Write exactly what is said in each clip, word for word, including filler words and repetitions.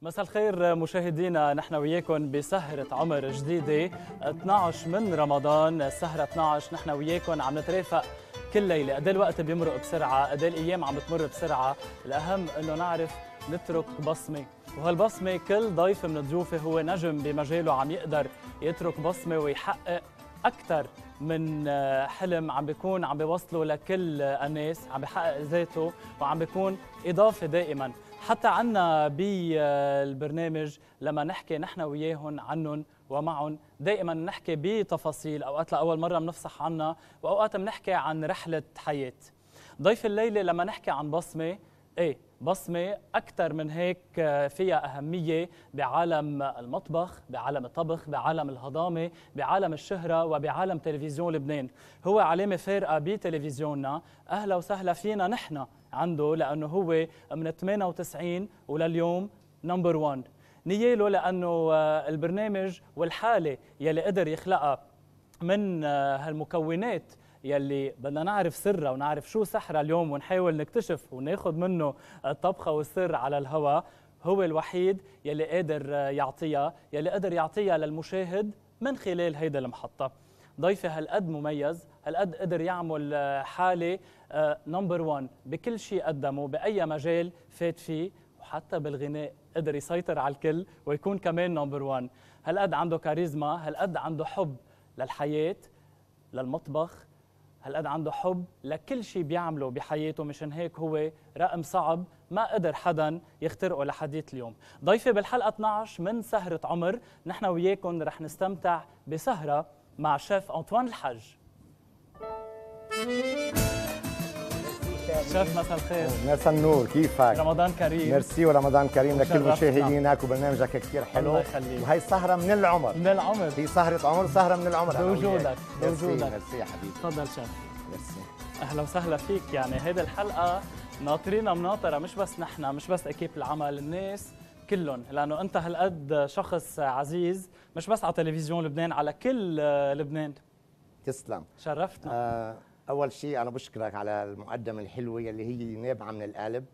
مساء الخير مشاهدينا، نحن وياكم بسهرة عمر جديدة اثنعش من رمضان. السهرة اثنعش نحن وياكم عم نترافق كل ليلة. قد الوقت بيمرق بسرعة، قد الأيام عم بتمر بسرعة. الأهم إنه نعرف نترك بصمة، وهالبصمة كل ضيف من ضيوفه هو نجم بمجاله عم يقدر يترك بصمة ويحقق أكثر من حلم عم بيكون عم بيوصله لكل الناس، عم بيحقق ذاته وعم بيكون إضافة دائما. حتى عنا بالبرنامج لما نحكي نحن وياهم عنهم ومعهم دائما نحكي بتفاصيل، أوقات لأول مرة بنفصح عنها وأوقات بنحكي عن رحلة حياة. ضيف الليلة لما نحكي عن بصمة، ايه بصمة أكثر من هيك فيها أهمية بعالم المطبخ، بعالم الطبخ، بعالم الهضامة، بعالم الشهرة وبعالم تلفزيون لبنان. هو علامة فارقة بتلفزيوننا. أهلا وسهلا فينا نحن عنده، لأنه هو من ثمانية وتسعين ولليوم نمبر وان. نياله لأنه البرنامج والحالة يلي قدر يخلقها من هالمكونات يلي بدنا نعرف سرها ونعرف شو سحرها اليوم ونحاول نكتشف وناخذ منه الطبخة والسر على الهواء. هو الوحيد يلي قادر يعطيها، يلي قدر يعطيها للمشاهد من خلال هيدا المحطة. ضيفي هالقد مميز، هالقد قدر يعمل حالة نمبر وان بكل شيء قدمه، بأي مجال فات فيه، وحتى بالغناء قدر يسيطر على الكل ويكون كمان نمبر وان. هالقد عنده كاريزما، هالقد عنده حب للحياة، للمطبخ، هالقد عنده حب لكل شيء بيعمله بحياته. مشان هيك هو رقم صعب ما قدر حدا يخترقه لحديث اليوم. ضيفي بالحلقة اثنعش من سهرة عمر، نحن وياكم رح نستمتع بسهرة مع شيف أنطوان الحج. شيف مساء الخير. مساء النور، كيفك؟ رمضان كريم. ميرسي ورمضان كريم لكل مشاهدينك، وبرنامجك كثير حلو. الله يخليك. وهي السهرة من العمر. من العمر. هي سهرة عمر، سهرة من العمر. بوجودك بوجودك. ميرسي يا حبيبي. تفضل شيف. ميرسي. أهلا وسهلا فيك. يعني هيدي الحلقة ناطرينا مناطرة، مش بس نحن، مش بس أكيب العمل، الناس كلهم، لأنه أنت هالقد شخص عزيز مش بس على تلفزيون لبنان، على كل لبنان. تسلم. شرفتنا. آه أول شيء أنا بشكرك على المقدمة الحلوة اللي هي نابعة من القلب،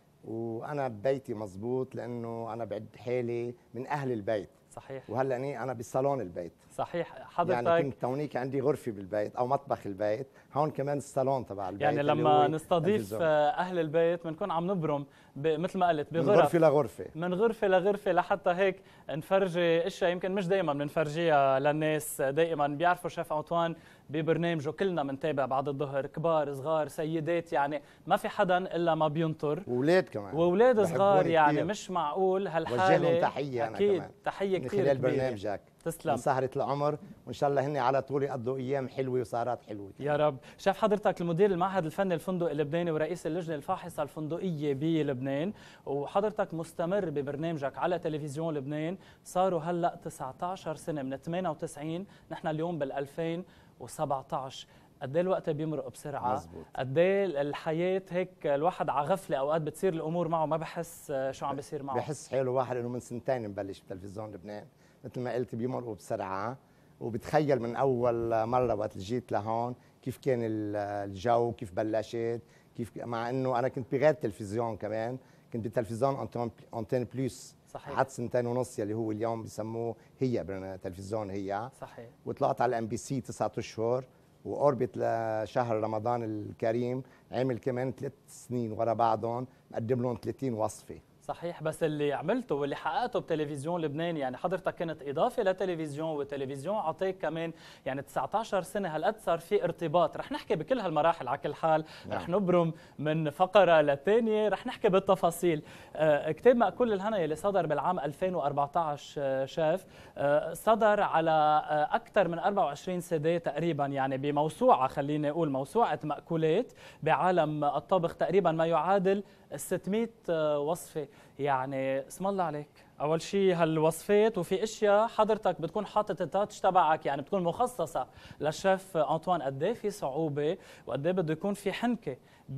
وأنا ببيتي مزبوط لأنه أنا بعد حالي من أهل البيت. صحيح. وهلا أنا بصالون البيت. صحيح. حضرتك يعني كنت هونيك عندي غرفة بالبيت أو مطبخ البيت، هون كمان الصالون تبع البيت. يعني لما نستضيف أهل البيت بنكون عم نبرم مثل ما قلت بغرف، من غرفة لغرفة، من غرفة لغرفة، لحتى هيك نفرجي اشياء يمكن مش دائما بنفرجيها للناس. دائما بيعرفوا شيف أنطوان ببرنامجه كلنا بنتابع بعد الظهر، كبار صغار سيدات، يعني ما في حدا الا ما بينطر. واولاد كمان، واولاد صغار، يعني كتير. مش معقول هالحاله. وجههم تحيه انا اكيد كمان. تحيه كثير من خلال برنامجك. تسلم. من سهرة العمر، وان شاء الله هن على طول يقضوا ايام حلوه وسهرات حلوه يا رب. شاف حضرتك المدير المعهد الفني الفندق اللبناني ورئيس اللجنه الفاحصه الفندقيه بلبنان، وحضرتك مستمر ببرنامجك على تلفزيون لبنان. صاروا هلا تسعة عشر سنه من ثمانية وتسعين، نحن اليوم بال ألفين وسبعة عشر. قد ايه الوقت بيمرق بسرعه، قد ايه الحياه هيك الواحد على غفله، اوقات بتصير الامور معه ما بحس شو عم بيصير معه. بحس حاله واحد انه من سنتين مبلش بتلفزيون لبنان، مثل ما قلت بيمرقوا بسرعه. وبتخيل من اول مره وقت جيت لهون كيف كان الجو، كيف بلشت، كيف، مع انه انا كنت بغير تلفزيون كمان، كنت بتلفزيون أنتين بلس. صحيح. قعدت سنتين ونص يلي هو اليوم بسموه هي تلفزيون هي. صحيح. وطلعت على الام بي سي تسعة اشهر، وأوربت لشهر رمضان الكريم عمل كمان ثلاث سنين ورا بعضهم، مقدم لهم ثلاثين وصفة. صحيح. بس اللي عملته واللي حققته بتلفزيون لبنان، يعني حضرتك كانت إضافة لتلفزيون، والتلفزيون عطيك كمان يعني تسعة عشر سنة، هالقد صار في ارتباط. رح نحكي بكل هالمراحل على كل حال. نعم. رح نبرم من فقرة للثانية، رح نحكي بالتفاصيل. آه كتاب مأكول الهنا اللي صدر بالعام ألفين وأربعة عشر آه شاف آه صدر على آه أكثر من أربعة وعشرين سيدة تقريبا، يعني بموسوعة، خليني أقول موسوعة مأكولات بعالم الطبخ، تقريبا ما يعادل ستمئة وصفة. يعني اسم الله عليك. أول شيء هالوصفات، وفي أشياء حضرتك بتكون حاطط التاتش تبعك، يعني بتكون مخصصة للشيف أنطوان. قد ايه في صعوبة وقد ايه بده يكون في حنكة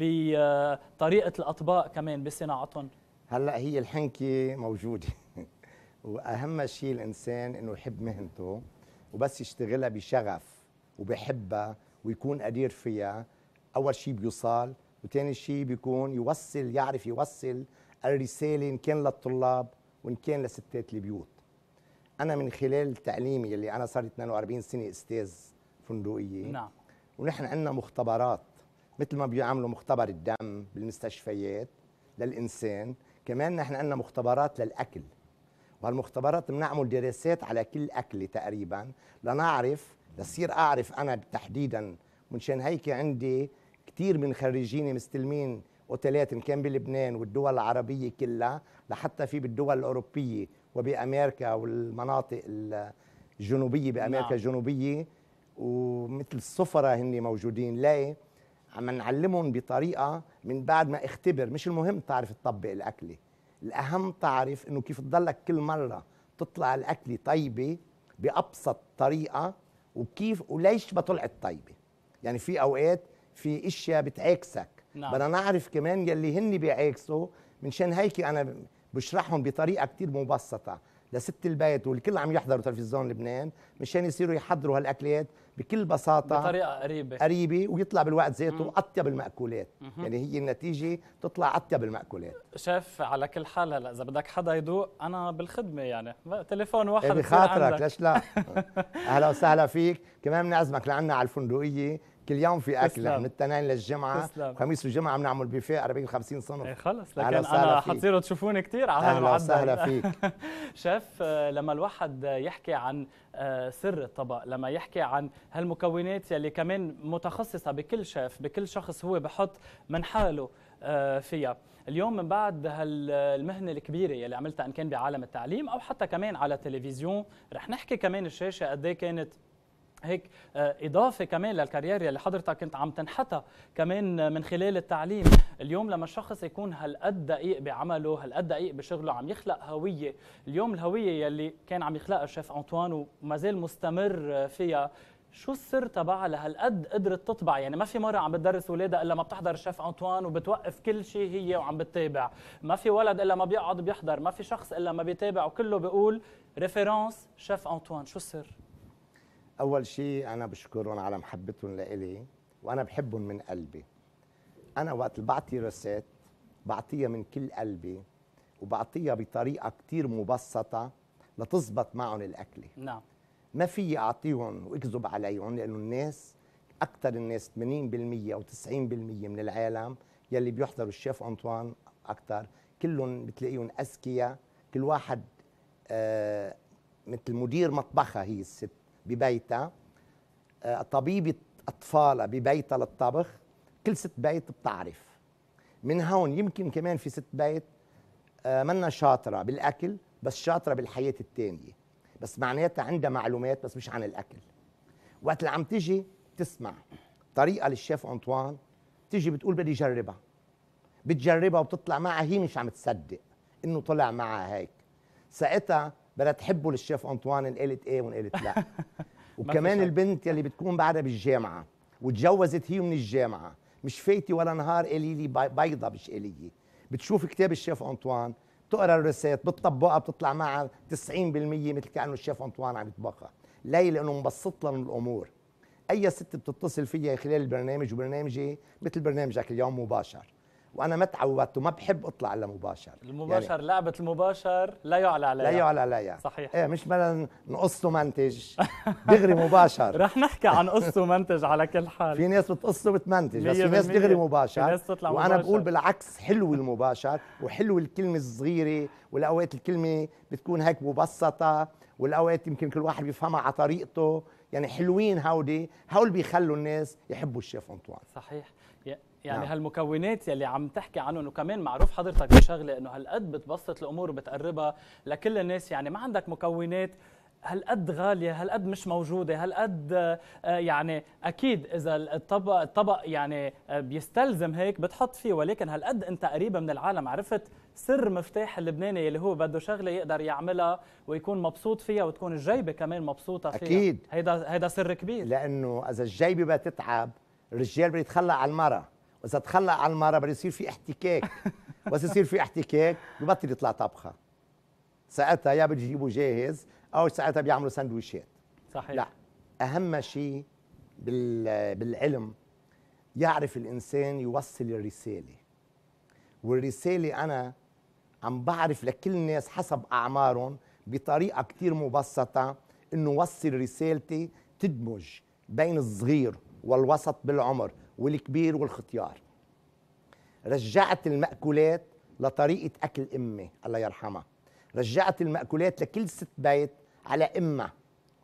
بطريقة الأطباق كمان بصناعتهم؟ هلا هي الحنكة موجودة وأهم شيء الإنسان إنه يحب مهنته، وبس يشتغلها بشغف وبحبها ويكون قدير فيها. أول شيء بيوصل، وثاني شيء بيكون يوصل، يعرف يوصل الرسالة إن كان للطلاب وإن كان لستات البيوت. أنا من خلال تعليمي اللي أنا صار اثنين وأربعين سنة أستاذ فندقية. نعم. ونحن عندنا مختبرات مثل ما بيعملوا مختبر الدم بالمستشفيات للإنسان، كمان نحن عندنا مختبرات للأكل، وهالمختبرات بنعمل دراسات على كل أكلة تقريبا لنعرف، لصير أعرف أنا تحديدا. منشان هيك عندي كثير من خريجيني مستلمين اوتيلات، ان كان بلبنان والدول العربيه كلها، لحتى في بالدول الاوروبيه وبامريكا والمناطق الجنوبيه بامريكا نعم. الجنوبيه، ومثل السفراء هن موجودين. ليه؟ عم نعلمهم بطريقه من بعد ما اختبر. مش المهم تعرف تطبق الاكله، الاهم تعرف انه كيف تضلك كل مره تطلع الاكله طيبه بابسط طريقه، وكيف وليش ما طلعت طيبه. يعني في اوقات في اشياء بتعاكسك. نعم. بدنا نعرف كمان يلي هن بيعاكسوا. منشان هيك انا بشرحهم بطريقه كتير مبسطه لست البيت والكل عم يحضروا تلفزيون لبنان، مشان يصيروا يحضروا هالاكلات بكل بساطه بطريقه قريبه قريبه ويطلع بالوقت ذاته اطيب المأكولات. مم. يعني هي النتيجه تطلع اطيب المأكولات. شيف على كل حال هلا اذا بدك حدا يدوق انا بالخدمه، يعني تليفون واحد إيه بخاطرك ليش لا. اهلا وسهلا فيك، كمان بنعزمك لعنا على الفندقيه، كل يوم في اكل من التنين للجمعه، خميس والجمعه بنعمل بيفيه أربعين خمسين صنف. ايه خلص، لكن انا حتصيروا تشوفوني كثير على هالمعدل. اهلا وسهلا فيك. شيف، لما الواحد يحكي عن سر الطبق، لما يحكي عن هالمكونات يلي كمان متخصصه بكل شيف، بكل شخص هو بحط من حاله فيها، اليوم من بعد هالمهنه الكبيره يلي عملتها ان كان بعالم التعليم او حتى كمان على التلفزيون، رح نحكي كمان الشاشه قد ايه كانت هيك إضافة كمان للكارير اللي حضرتك كنت عم تنحتها كمان من خلال التعليم. اليوم لما الشخص يكون هالقد دقيق بعمله، هالقد دقيق بشغله، عم يخلق هوية. اليوم الهوية يلي كان عم يخلقها الشيف أنطوان وما زال مستمر فيها، شو السر تبعها لهالقد قدرت تطبع؟ يعني ما في مرة عم بتدرس ولادها إلا ما بتحضر الشيف أنطوان وبتوقف كل شيء هي وعم بتتابع، ما في ولد إلا ما بيقعد بيحضر، ما في شخص إلا ما بيتابع وكله بيقول ريفيرانس شيف أنطوان. شو السر؟ أول شيء أنا بشكرهم على محبتهم لإلي، وأنا بحبهم من قلبي. أنا وقت بعطي ريسيت بعطيها من كل قلبي، وبعطيها بطريقة كتير مبسطة لتزبط معهم الأكلة. نعم. ما في أعطيهم وأكذب عليهم، لأنه الناس أكثر الناس ثمانين بالمئة أو تسعين بالمئة من العالم يلي بيحضروا الشيف أنطوان أكثر، كلهم بتلاقيهم أذكياء. كل واحد آه مثل مدير مطبخها هي الست ببيتها، طبيبة أطفالها ببيتها للطبخ. كل ست بيت بتعرف. من هون يمكن كمان في ست بيت منا شاطرة بالأكل بس شاطرة بالحياة التانية، بس معناتها عندها معلومات بس مش عن الأكل. وقت اللي عم تيجي تسمع طريقة للشيف أنطوان، تيجي بتقول بدي جربها، بتجربها وبتطلع معها هي مش عم تصدق إنه طلع معها هيك. ساعتها بدها تحبه للشيف أنطوان إن قالت إيه وإن قالت لا. وكمان البنت يلي بتكون بعدها بالجامعة وتجوزت هي من الجامعة، مش فايتة ولا نهار قالي لي بيضة مش قالية، بتشوف كتاب الشيف أنطوان، بتقرا الريسيت، بتطبقها، بتطلع معها تسعين بالمئة مثل كأنه الشيف أنطوان عم يطبخها. ليه؟ لأنه مبسط لهم الأمور. أي ست بتتصل فيها خلال البرنامج، وبرنامجي مثل برنامجك اليوم مباشر، وانا ما تعودت وما بحب اطلع الا مباشر. المباشر يعني لعبه المباشر لا يعلى عليها. لا يعلى عليها. صحيح. ايه مش بدنا نقص ومنتج دغري مباشر. رح نحكي عن قص ومنتج على كل حال. في ناس بتقص وبتمنتج، بس في ناس دغري مباشر. في ناس تطلع وانا مباشر. بقول بالعكس، حلو المباشر وحلو الكلمه الصغيره، والاوقات الكلمه بتكون هيك مبسطه، والاوقات يمكن كل واحد بيفهمها على طريقته. يعني حلوين هودي، هول بيخلوا الناس يحبوا الشيف أنطوان. صحيح. يعني نعم. نعم. هالمكونات يلي عم تحكي عنه، انه كمان معروف حضرتك بشغله انه هالقد بتبسط الامور وبتقربها لكل الناس. يعني ما عندك مكونات هالقد غاليه، هالقد مش موجوده، هالقد يعني اكيد اذا الطبق الطبق يعني بيستلزم هيك بتحط فيه، ولكن هالقد انت قريبه من العالم، عرفت سر مفتاح اللبناني اللي هو بده شغله يقدر يعملها ويكون مبسوط فيها وتكون الجيبه كمان مبسوطه فيها. اكيد هيدا هيدا سر كبير، لانه اذا الجيبه بدها تتعب الرجال بده يتخلى على المرأة، وإذا تخلى على المرأة بده يصير في احتكاك، بس يصير في احتكاك ببطل يطلع طبخة. ساعتها يا بتجيبوا جاهز أو ساعتها بيعملوا سندويشات. صحيح. لا، أهم شيء بالعلم يعرف الإنسان يوصل الرسالة، والرسالة أنا عم بعرف لكل الناس حسب اعمارهم بطريقه كتير مبسطه انه وصل رسالتي تدمج بين الصغير والوسط بالعمر والكبير والختيار. رجعت المأكولات لطريقة أكل أمي الله يرحمها. رجعت المأكولات لكل ست بيت على أمها.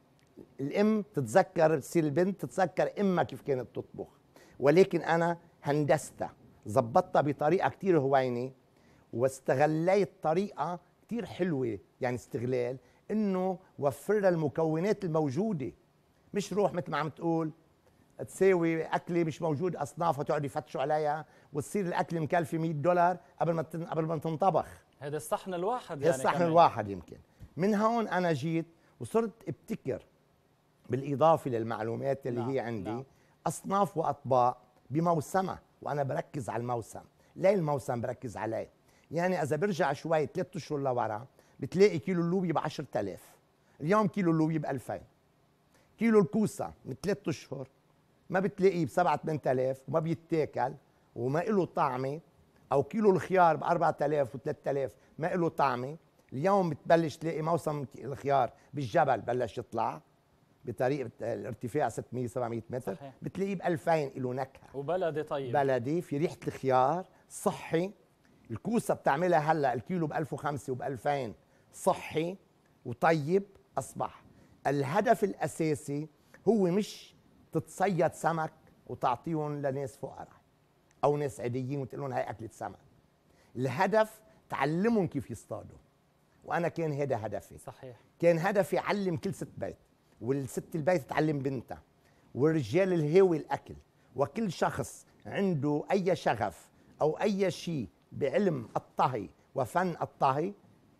الأم تتذكر، تصير البنت تتذكر أمها كيف كانت تطبخ، ولكن أنا هندستها، زبطتها بطريقة كتير هوينة، واستغليت طريقة كتير حلوة، يعني استغلال إنه وفر المكونات الموجودة، مش روح مثل ما عم تقول تساوي أكلة مش موجود أصنافها تقعد يفتشوا عليها وتصير الأكل مكلفة مية دولار قبل ما قبل ما تنطبخ. هذا الصحن الواحد يعني الصحن الواحد يمكن. من هون أنا جيت وصرت ابتكر بالإضافة للمعلومات اللي نعم. هي عندي نعم. أصناف وأطباق بموسمها، وأنا بركز على الموسم. ليه الموسم بركز عليه؟ يعني إذا برجع شوي ثلاث أشهر لورا بتلاقي كيلو اللوبيا ب عشرة آلاف، اليوم كيلو اللوبيا ب ألفين. كيلو الكوسة من ثلاث أشهر ما بتلاقيه بسبعة ثمانية آلاف وما بيتاكل وما له طعمه، أو كيلو الخيار ب أربعة آلاف و ثلاثة آلاف ما له طعمه. اليوم بتبلش تلاقي موسم الخيار بالجبل بلش يطلع بطريقة الارتفاع ستمية سبعمية متر، صحيح. بتلاقيه ب ألفين له نكهة وبلدي طيب، بلدي في ريحة الخيار، صحي. الكوسة بتعملها هلا الكيلو ب ألف وخمسة وب ألفين، صحي وطيب. أصبح الهدف الأساسي هو مش تتصيد سمك وتعطيهم لناس فقراء او ناس عاديين وتقول لهم هاي اكله سمك. الهدف تعلمهم كيف يصطادوا، وانا كان هذا هدفي. صحيح. كان هدفي علم كل ست بيت، والست البيت تعلم بنتها، والرجال الهاوي الاكل، وكل شخص عنده اي شغف او اي شيء بعلم الطهي وفن الطهي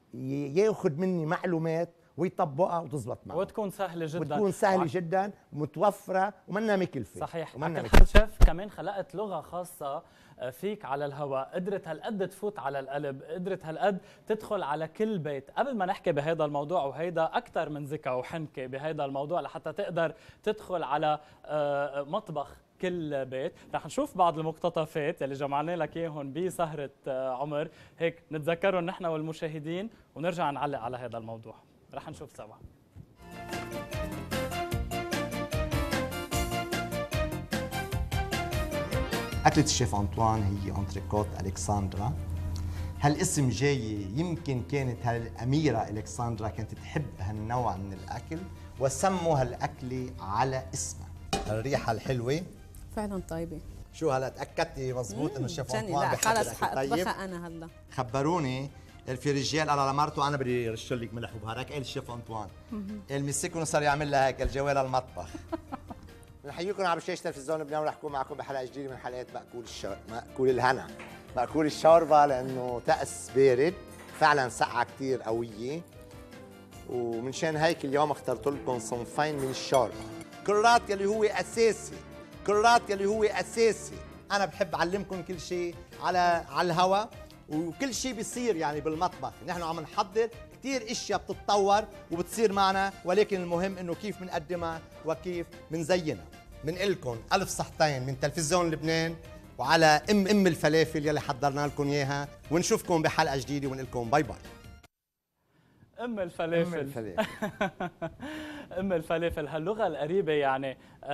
ياخذ مني معلومات ويطبقها وتزبط معه، وتكون سهله جدا، وتكون سهله وع... جدا متوفره ومنها مكلفه. صحيح. على حد شيف كمان خلقت لغه خاصه فيك على الهواء، قدرت هالقد تفوت على القلب، قدرت هالقد تدخل على كل بيت. قبل ما نحكي بهذا الموضوع، وهيدا اكثر من ذكاء وحنكه بهذا الموضوع لحتى تقدر تدخل على مطبخ كل بيت، رح نشوف بعض المقتطفات اللي جمعنا لك اياهم بسهره عمر، هيك نتذكرهم نحن والمشاهدين ونرجع نعلق على هذا الموضوع. رح نشوف سوا. أكلة الشيف أنطوان هي أنتريكوت ألكسندرا. هالاسم جاي يمكن كانت هالأميرة ألكسندرا كانت تحب هالنوع من الأكل وسموا هالأكلة على اسمها. الريحة الحلوة فعلا طيبة. شو هلا تأكدتي مزبوط إنه الشيف أنطوان بحب الأكل طيب؟ حطبخها أنا هلا. خبروني في رجال قال لمرته انا بدي رش لك ملح وبهارات، قال الشيف انطوان قال مسكهم وصار يعمل لها هيك الجوال المطبخ. بنحييكم على شاشه تلفزيون لبنان، ورح نكون معكم بحلقه جديده من حلقات مأكول الشور مأكول الهنا، مأكول الشوربه، لانه تأس بارد فعلا، سقعه كثير قويه، ومنشان هيك اليوم اخترت لكم صنفين من الشوربه. كرات يلي هو اساسي، كرات يلي هو اساسي. انا بحب اعلمكم كل شيء على على الهواء، وكل شيء بيصير يعني بالمطبخ، نحن عم نحضر كثير اشياء بتتطور وبتصير معنا، ولكن المهم انه كيف بنقدمها وكيف بنزينها. بنقول لكم الف صحتين من تلفزيون لبنان وعلى ام ام الفلافل يلي حضرنا لكم اياها، ونشوفكم بحلقه جديده ونقول لكم باي باي. ام الفلافل. ام الفلافل. ام الفلافل، هاللغه القريبه يعني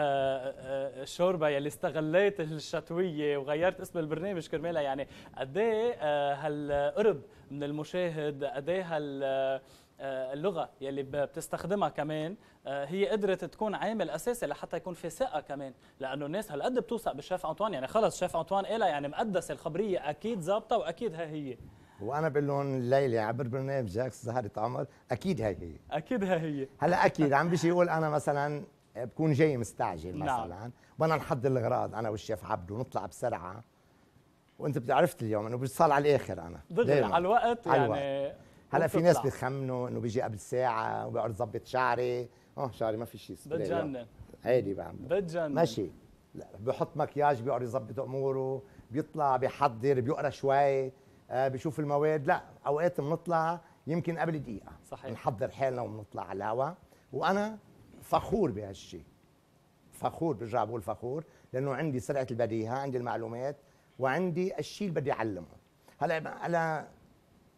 الشوربه يلي استغليت الشتويه وغيرت اسم البرنامج كرمالها، يعني قد ايه هالقرب من المشاهد، قد ايه هال اللغه يلي بتستخدمها كمان هي قدرت تكون عامل اساسي لحتى يكون في ثقه كمان، لانه الناس هالقد بتوثق بالشيف انطوان، يعني خلص شيف انطوان قالها يعني مقدسه الخبريه، اكيد ظابطه واكيد ها هي. وانا بقول لهم الليله عبر برنامجك زهرة عمر اكيد هاي هي، اكيد ها هي. هلا اكيد عم بيجي يقول انا مثلا بكون جاي مستعجل مثلا، نعم. بدنا نحضر الاغراض انا والشيف عبده ونطلع بسرعه، وانت بتعرفت اليوم انه بيصال على الاخر، انا دغري على الوقت على يعني الوقت. هلا في ناس بيخمنوا انه بيجي قبل ساعه وبيقعد يظبط شعري، اه شعري ما في شيء بتجنن عادي بعمل بتجنن ماشي، لا بحط مكياج بيقعد يظبط اموره، بيطلع بيحضر بيقرا شوي، آه بيشوف المواد. لا اوقات بنطلع يمكن قبل دقيقه، صحيح، نحضر حالنا وبنطلع على الهواء، وانا فخور بهالشيء، فخور، برجع بقول فخور، لانه عندي سرعه البديهه، عندي المعلومات، وعندي الشيء اللي بدي اعلمه. هلا هلا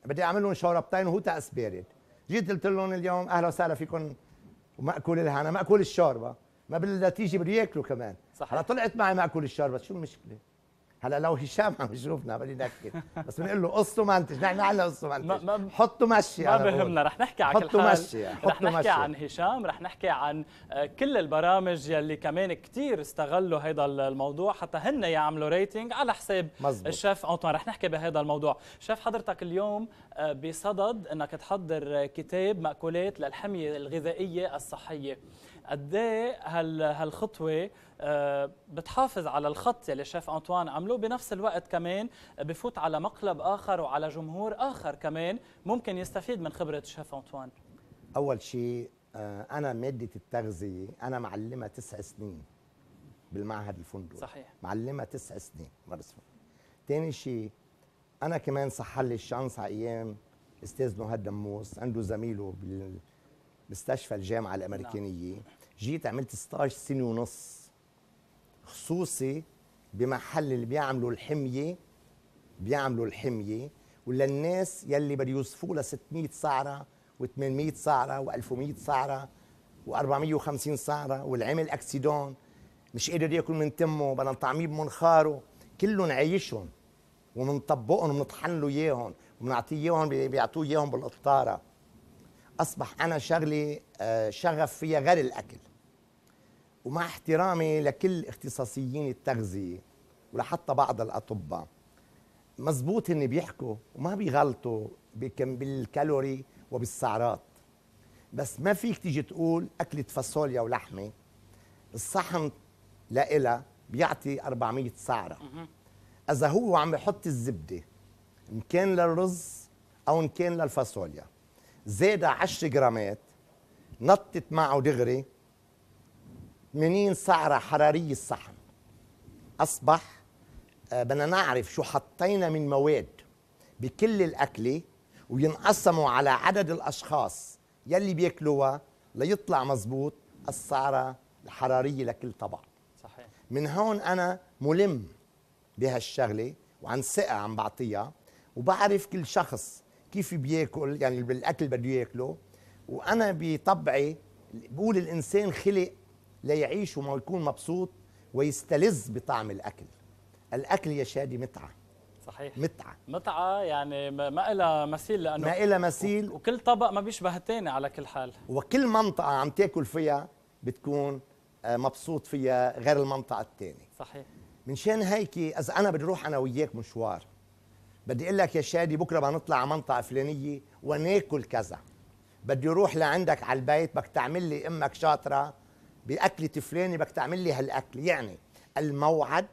بدي اعمل لهم شوربتين وهو تأس بارد. جيت قلت لهم اليوم اهلا وسهلا فيكم ومأكول الهنا، مأكول الشوربه، ما بالنتيجه بده ياكلوا كمان. هلا طلعت معي مأكول الشوربه، شو المشكله؟ هلا لو هشام عم يشوفنا بدي نكت، بس بنقول له قصوا منتج، نحن عنا قصوا منتج، حطوا مشي. ما بهمنا، رح نحكي على كل حال، مشي. رح نحكي مشي. عن هشام، رح نحكي عن كل البرامج يلي كمان كثير استغلوا هذا الموضوع حتى هن يعملوا ريتنج على حساب مزبوط. الشيف أنطوان. رح نحكي بهذا الموضوع. شيف حضرتك اليوم بصدد انك تحضر كتاب مأكولات للحمية الغذائية الصحية، قد ايه هالخطوه بتحافظ على الخط يلي الشيف أنطوان عمله، بنفس الوقت كمان بفوت على مقلب اخر وعلى جمهور اخر كمان ممكن يستفيد من خبره الشيف أنطوان؟ اول شيء انا ماده التغذيه انا معلمه تسع سنين بالمعهد الفندقي. صحيح. معلمه تسع سنين مرسوم. ثاني شيء انا كمان صح لي الشانس على ايام استاذ نهاد دموس، عنده زميله بالمستشفى الجامعه الامريكانيه. نعم. جيت عملت ستة عشر سنه ونص خصوصي بمحل اللي بيعملوا الحميه بيعملوا الحميه وللناس يلي بده يوصفوا ل ستمية سعره و800 سعره وألف ومية سعره وأربعمية وخمسين سعره، والعمل اكسيدون مش قادر ياكل من تمه، بدنا نطعميه بمنخاره، كلهم عايشهم ومنطبقهم ومنطحن له اياهم وبنعطيه اياهم بيعطوه اياهم بالقطاره. اصبح انا شغلي شغف فيها غير الاكل. ومع احترامي لكل اختصاصيين التغذيه ولحتى بعض الاطباء، مزبوط هن بيحكوا وما بيغلطوا بالكالوري وبالسعرات، بس ما فيك تيجي تقول اكلة فاصوليا ولحمه الصحن لإلها بيعطي أربعمية سعره. اذا هو عم بحط الزبده ان كان للرز او ان كان للفاصوليا زاد عشرة جرامات نطت معه دغري ثمانين سعره حراريه الصحن. اصبح آه بدنا نعرف شو حطينا من مواد بكل الاكله وينقسموا على عدد الاشخاص يلي بياكلوها ليطلع مزبوط السعره الحراريه لكل طبق. صحيح. من هون انا ملم بهالشغله وعن ثقه عم بعطيها، وبعرف كل شخص كيف بياكل، يعني بالاكل بده ياكله. وانا بطبعي بقول الانسان خلق ليعيش وما يكون مبسوط ويستلذ بطعم الاكل. الاكل يا شادي متعه. صحيح. متعه متعه يعني ما لها مثيل، لانه ما لها مثيل، وكل طبق ما بيشبه الثاني على كل حال، وكل منطقه عم تاكل فيها بتكون مبسوط فيها غير المنطقه الثانيه. صحيح. منشان هيك اذا انا بدي اروح انا وياك مشوار، بدي اقول لك يا شادي بكره بدنا نطلع على منطقه فلانيه وناكل كذا، بدي اروح لعندك على البيت بدك تعمل لي امك شاطره باكله فلانه بدك تعمل لي هالاكل. يعني الموعد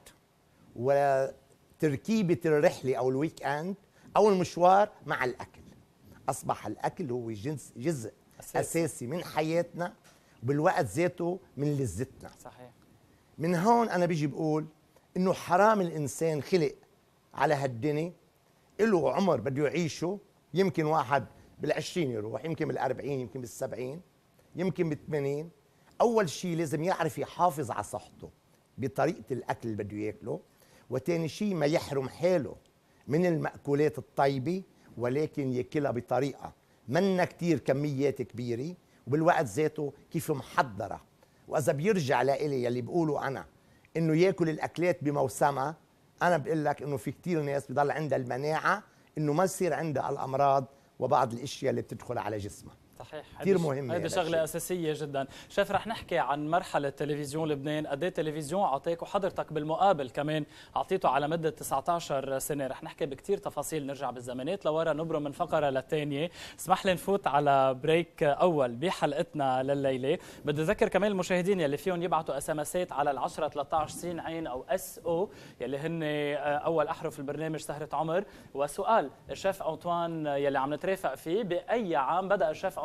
وتركيبه الرحله او الويك اند او المشوار مع الاكل. اصبح الاكل هو جنس جزء اساسي, أساسي من حياتنا وبالوقت ذاته من لذتنا. صحيح. من هون انا بيجي بقول انه حرام الانسان خلق على هالدنيا له عمر بده يعيشه، يمكن واحد بالعشرين يروح، يمكن بالأربعين، يمكن بالسبعين، يمكن بالثمانين. أول شيء لازم يعرف يحافظ على صحته بطريقة الأكل اللي بده ياكله، وتاني شيء ما يحرم حاله من المأكولات الطيبة ولكن ياكلها بطريقة منا كتير كميات كبيرة وبالوقت ذاته كيف محضرة. وإذا بيرجع لإلي يلي بقوله أنا إنه ياكل الأكلات بموسمها، أنا بقول لك إنه في كتير ناس بضل عندها المناعة إنه ما يصير عندها الأمراض وبعض الأشياء اللي بتدخل على جسمها. صحيح. كثير مهمة، هذه شغلة أساسية جدا. شيف رح نحكي عن مرحلة تلفزيون لبنان، قد ايه التلفزيون أعطيك وحضرتك بالمقابل كمان أعطيته على مدة تسعة عشر سنة. رح نحكي بكثير تفاصيل، نرجع بالزمانات لورا، نبرم من فقرة للثانية. اسمح لي نفوت على بريك أول بحلقتنا لليلة. بدي أذكر كمان المشاهدين يلي فيهم يبعتوا اسمسات على العشرة ثلاثة عشر سين عين أو اس او يلي هن أول أحرف البرنامج سهرة عمر. وسؤال الشيف أنطوان يلي عم نترافق فيه، بأي عام بدأ الشيف أنطوان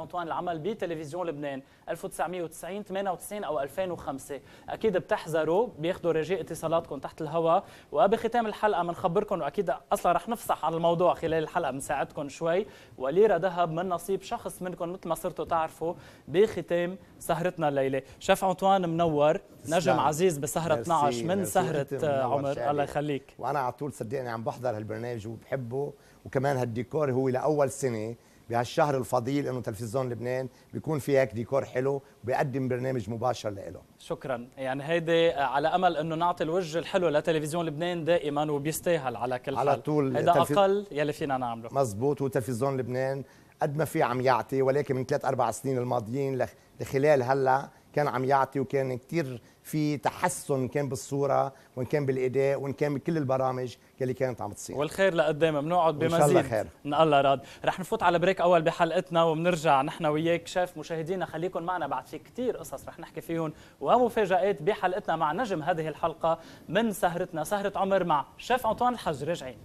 أنطوان العمل بتلفزيون لبنان ألف وتسعمية وتسعين ثمانية وتسعين او ألفين وخمسة، اكيد بتحذروا، بياخذوا رجاء اتصالاتكم تحت الهواء. وبختام الحلقه بنخبركم، واكيد اصلا رح نفصح عن الموضوع خلال الحلقه بنساعدكم شوي، وليره ذهب من نصيب شخص منكم مثل ما صرتوا تعرفوا بختام سهرتنا الليله. شيف أنطوان منور، نجم عزيز بسهره اثنعش من سهره عمر، الله يخليك. وانا على طول صدقني عم بحضر هالبرنامج وبحبه، وكمان هالديكور هو لاول سنه بهالشهر الفضيل انه تلفزيون لبنان بيكون في هيك ديكور حلو وبيقدم برنامج مباشر له. شكرا، يعني هيدي على امل انه نعطي الوجه الحلو لتلفزيون لبنان دائما، وبيستاهل على كل حال. على طول هيدا تلفز... اقل يلي فينا نعمله. مزبوط، وتلفزيون لبنان قد ما في عم يعطي، ولكن من ثلاث اربع سنين الماضيين لخلال هلا كان عم يعطي، وكان كثير في تحسن كان بالصوره وان كان بالاداء وان كان بكل البرامج اللي كانت عم تصير. والخير لقدام، بنقعد بمزيد ان شاء الله خير ان الله راد. رح نفوت على بريك اول بحلقتنا وبنرجع نحن وياك. شايف مشاهدينا خليكم معنا، بعد في كثير قصص رح نحكي فيهم ومفاجآت بحلقتنا مع نجم هذه الحلقه من سهرتنا سهره عمر مع شيف أنطوان الحج. راجعين.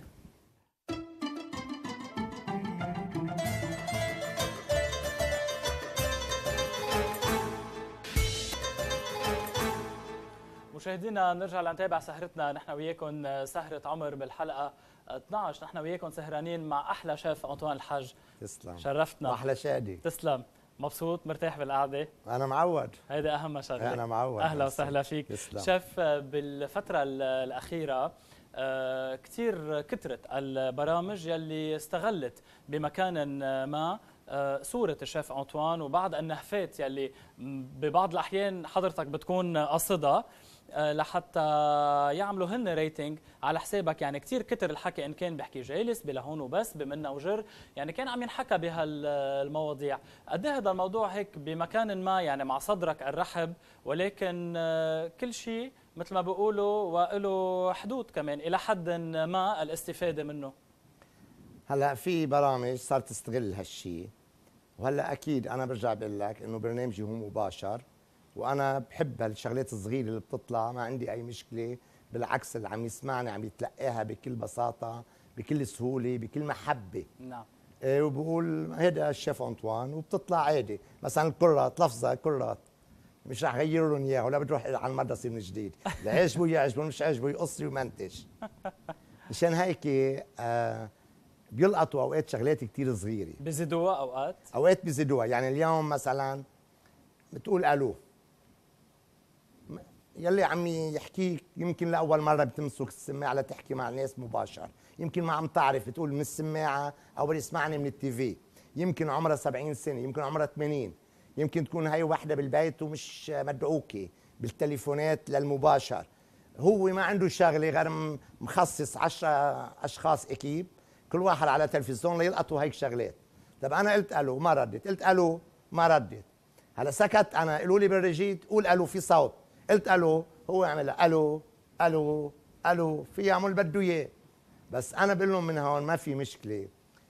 مشاهدينا نرجع لنتابع سهرتنا نحن وياكم سهرة عمر بالحلقة اثنعش. نحن وياكم سهرانين مع أحلى شيف أنطوان الحج. تسلم، شرفتنا. أحلى شادي. تسلم. مبسوط مرتاح بالقعدة؟ أنا معود، هيدا أهم شغلة. أنا معود. أهلا وسهلا فيك. تسلم. شيف، بالفترة الأخيرة كثير كثرت البرامج يلي استغلت بمكان ما صورة الشيف أنطوان وبعض النهفات يلي ببعض الأحيان حضرتك بتكون قصدها لحتى يعملوا هن ريتنج على حسابك. يعني كثير كتر الحكي، ان كان بحكي جالس بلا هون وبس بمنا وجر، يعني كان عم ينحكى بهالمواضيع. قد ايه هذا الموضوع هيك بمكان ما يعني مع صدرك الرحب، ولكن كل شيء مثل ما بيقولوا وله حدود كمان الى حد ما الاستفاده منه. هلا في برامج صارت تستغل هالشيء، وهلا اكيد انا برجع بقول لك انه برنامجي هو مباشر، وانا بحب هالشغلات الصغيره اللي بتطلع، ما عندي اي مشكله، بالعكس اللي عم يسمعني عم يتلقاها بكل بساطه بكل سهوله بكل محبه. نعم. إيه، وبقول هيدا الشيف أنطوان، وبتطلع عادي. مثلا الكرات لفظه كرات مش رح غير لهم اياها ولا بتروح على المدرسه من جديد، اللي عجبه يعجبه مش عجبه يقصري ومنتج. مشان هيك آه بيلقطوا اوقات شغلات كثير صغيره، بزيدوها اوقات اوقات بزيدوها. يعني اليوم مثلا بتقول الو، يلي عم يحكيك يمكن لاول مره بتمسك السماعه لتحكي مع الناس مباشر، يمكن ما عم تعرف بتقول من السماعه او بيسمعني من التي في، يمكن عمرها سبعين سنه، يمكن عمرها ثمانين، يمكن تكون هي وحده بالبيت ومش مدعوكه بالتليفونات للمباشر. هو ما عنده شغله غير مخصص عشرة اشخاص اكيب كل واحد على تلفزيون ليلقطوا هيك شغلات. طب انا قلت الو ما ردت، قلت الو ما ردت، هلا سكت. انا قالوا لي بالريجيت قول الو في صوت، قلت الو، هو عملها الو الو الو، في يعمل بده اياه. بس انا بقول لهم من هون ما في مشكله.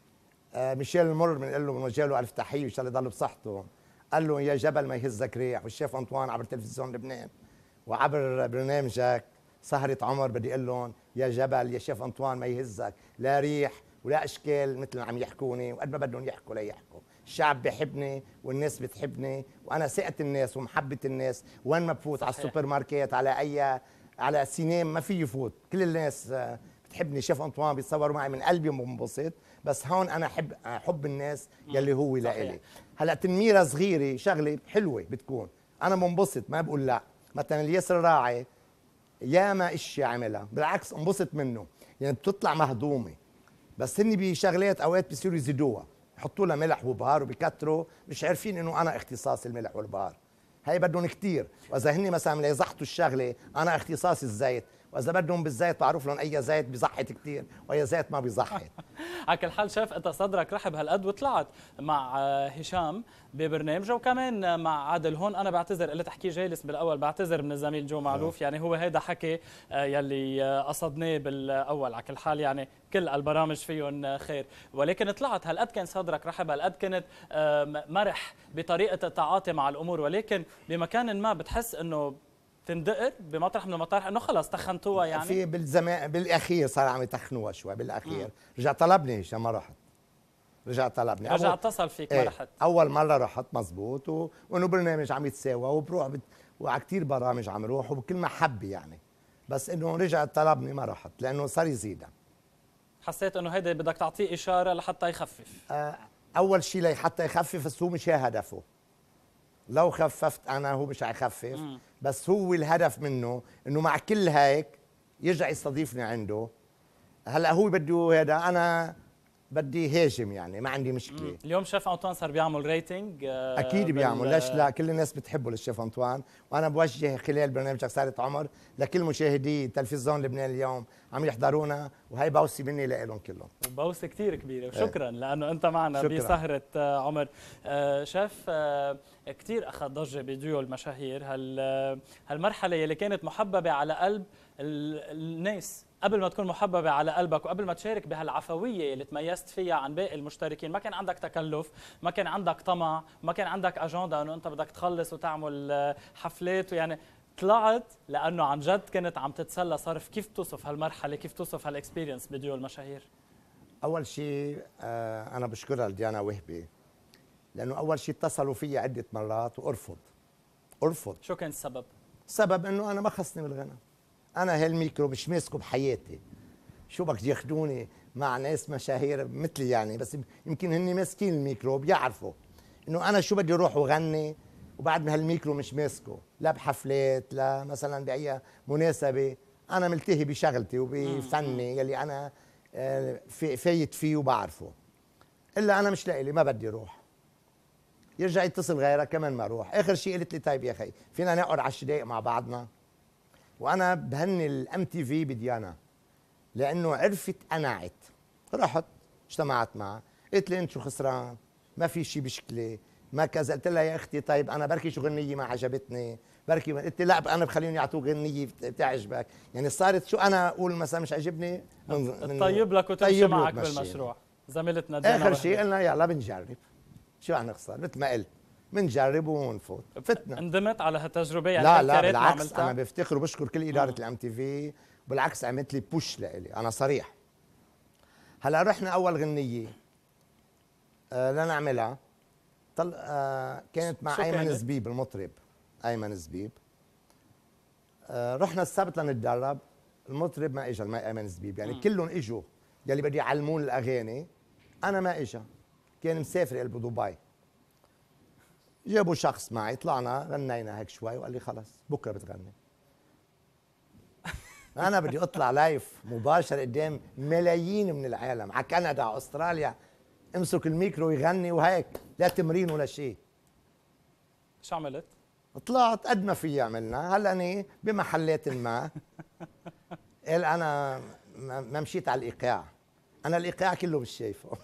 آه ميشيل المر بنقول له بنوجه له الف تحيه وان شاء الله يضل بصحته، قال له يا جبل ما يهزك ريح. والشيف أنطوان عبر تلفزيون لبنان وعبر برنامجك سهرة عمر بدي اقول لهم يا جبل يا شيف أنطوان ما يهزك لا ريح ولا اشكال مثل ما عم يحكوني، وقد ما بدهم يحكوا لا يحكوا. الشعب بيحبني والناس بتحبني، وانا ثقة الناس ومحبة الناس وين ما بفوت. صحيح. على السوبر ماركت على اي على السينما ما في يفوت، كل الناس بتحبني. شيف أنطوان بيتصوروا معي من قلبي وبنبسط، بس هون انا حب حب الناس يلي هو لإلي. هلا تنميره صغيره شغله حلوه بتكون، انا منبسط ما بقول لا. مثلا الياسر راعي ياما اشياء عملها بالعكس انبسط منه، يعني بتطلع مهضومه، بس هن بشغلات اوقات بيصيروا يزيدوها، يحطوا لها ملح وبهار وبكتروا، مش عارفين انه انا اختصاصي الملح والبهار، هي بدهم كثير. واذا هن مثلا يزحطوا الشغله انا اختصاصي الزيت، واذا بدهم بالزيت بعرف لهم اي زيت بيزحط كثير واي زيت ما بيزحط. على كل حال شاف انت صدرك رحب هالقد، وطلعت مع هشام ببرنامجه وكمان مع عادل. هون انا بعتذر قلت احكي جالس بالاول، بعتذر من الزميل جو معروف، يعني هو هيدا حكي يلي قصدناه بالاول. على كل حال يعني كل البرامج فيهم خير، ولكن طلعت هالقد كان صدرك رحب، هالقد كنت مرح بطريقه التعاطي مع الامور، ولكن بمكان ما بتحس انه تندقر بمطرح من المطارح انه خلص تخنتوها. يعني في بالزمان بالاخير صار عم يتخنوها شوي بالاخير. رجع طلبني هشام ما رحت، رجع طلبني، رجع اتصل فيك. ايه ما رحت اول مره رحت مزبوط و... وانه برنامج عم يتساوى وبروح بت... وعلى كثير برامج عم روح وبكل محبه يعني، بس انه رجع طلبني ما رحت لانه صار يزيدها. حسيت انه هيدا بدك تعطيه اشاره لحتى يخفف. آه اول شيء لحتى يخفف، بس هو مش هي هدفه. لو خففت انا هو مش حيخفف، بس هو الهدف منه انه مع كل هيك يرجع يستضيفني عنده. هلا هو بده هذا، انا بدي هاجم يعني، ما عندي مشكله. مم. اليوم شيف انطوان صار بيعمل ريتنج. آه اكيد بيعمل، ليش لا؟ كل الناس بتحبه للشيف انطوان، وانا بوجه خلال برنامجك صارت عمر لكل مشاهدي تلفزيون لبنان اليوم عم يحضرونا، وهي بوسه مني لهم كلهم. بوسه كثير كبيره، وشكرا لانه انت معنا شكراً. بسهره آه عمر. آه شيف، آه كثير اخذ ضجه بديو المشاهير هال هالمرحله اللي كانت محببه على قلب الناس قبل ما تكون محببة على قلبك، وقبل ما تشارك بهالعفوية اللي تميزت فيها عن باقي المشتركين. ما كان عندك تكلف، ما كان عندك طمع، ما كان عندك أجندة أنه أنت بدك تخلص وتعمل حفلات، ويعني طلعت لأنه عن جد كنت عم تتسلى صرف. كيف توصف هالمرحلة؟ كيف توصف هالإكسبيرينس بديو المشاهير؟ أول شيء آه أنا بشكرها لديانا وهبي، لأنه أول شيء اتصلوا فيي عدة مرات وأرفض أرفض. شو كان السبب؟ السبب إنه أنا ما خصني بالغنى، أنا هالميكرو مش ماسكه بحياتي. شو بدك ياخذوني مع ناس مشاهير مثلي يعني، بس يمكن هن ماسكين الميكرو بيعرفوا إنه أنا شو بدي أروح وغني وبعد ما هالميكرو مش ماسكه، لا بحفلات لا مثلا بأي مناسبة. أنا ملتهي بشغلتي وبفني يلي أنا في فايت فيه وبعرفه، إلا أنا مش لاقي لي، ما بدي أروح. يرجع يتصل غيرها كمان ما أروح. آخر شيء قلت لي طيب يا أخي فينا نقعد عشر دقايق مع بعضنا؟ وانا بهني الام تي في بديانا لانه عرفت قنعت. رحت اجتمعت معها، قلت لي انت شو خسران؟ ما في شيء بشكلي، ما كذا. قلت لها يا اختي طيب انا بركي شو غنيه ما عجبتني، بركي. قلت لي لا انا بخليهم يعطوك غنيه بتعجبك. يعني صارت شو انا اقول مثلا مش عجبني من طيب لك وتمشي معك بالمشروع. زميلتنا ديانا اخر شيء قلنا يلا بنجرب، شو رح نخسر؟ مثل ما قلت بنجرب ونفوت. فتنا. اندمت على هالتجربه يعني؟ لا لا بالعكس، انا بفتخر وبشكر كل اداره الام تي في، بالعكس عملت لي بوش لإلي، انا صريح. هلا رحنا اول غنيه آه لنعملها، طل... آه كانت مع ايمن زبيب المطرب، ايمن زبيب. آه رحنا السبت لنتدرب، المطرب ما اجى، ما ايمن زبيب يعني. كلهم اجوا يلي بده يعلمون الاغاني، انا ما اجى، كان مسافر قلبه دبي. جابوا شخص معي، طلعنا غنينا هيك شوي وقال لي خلص بكره بتغني. انا بدي اطلع لايف مباشر قدام ملايين من العالم، على كندا على استراليا، امسك الميكرو يغني وهيك، لا تمرين ولا شيء. شو عملت؟ طلعت قد ما في عملنا. هلا انا بمحلات ما قال انا ما مشيت على الايقاع، انا الايقاع كله مش شايفه.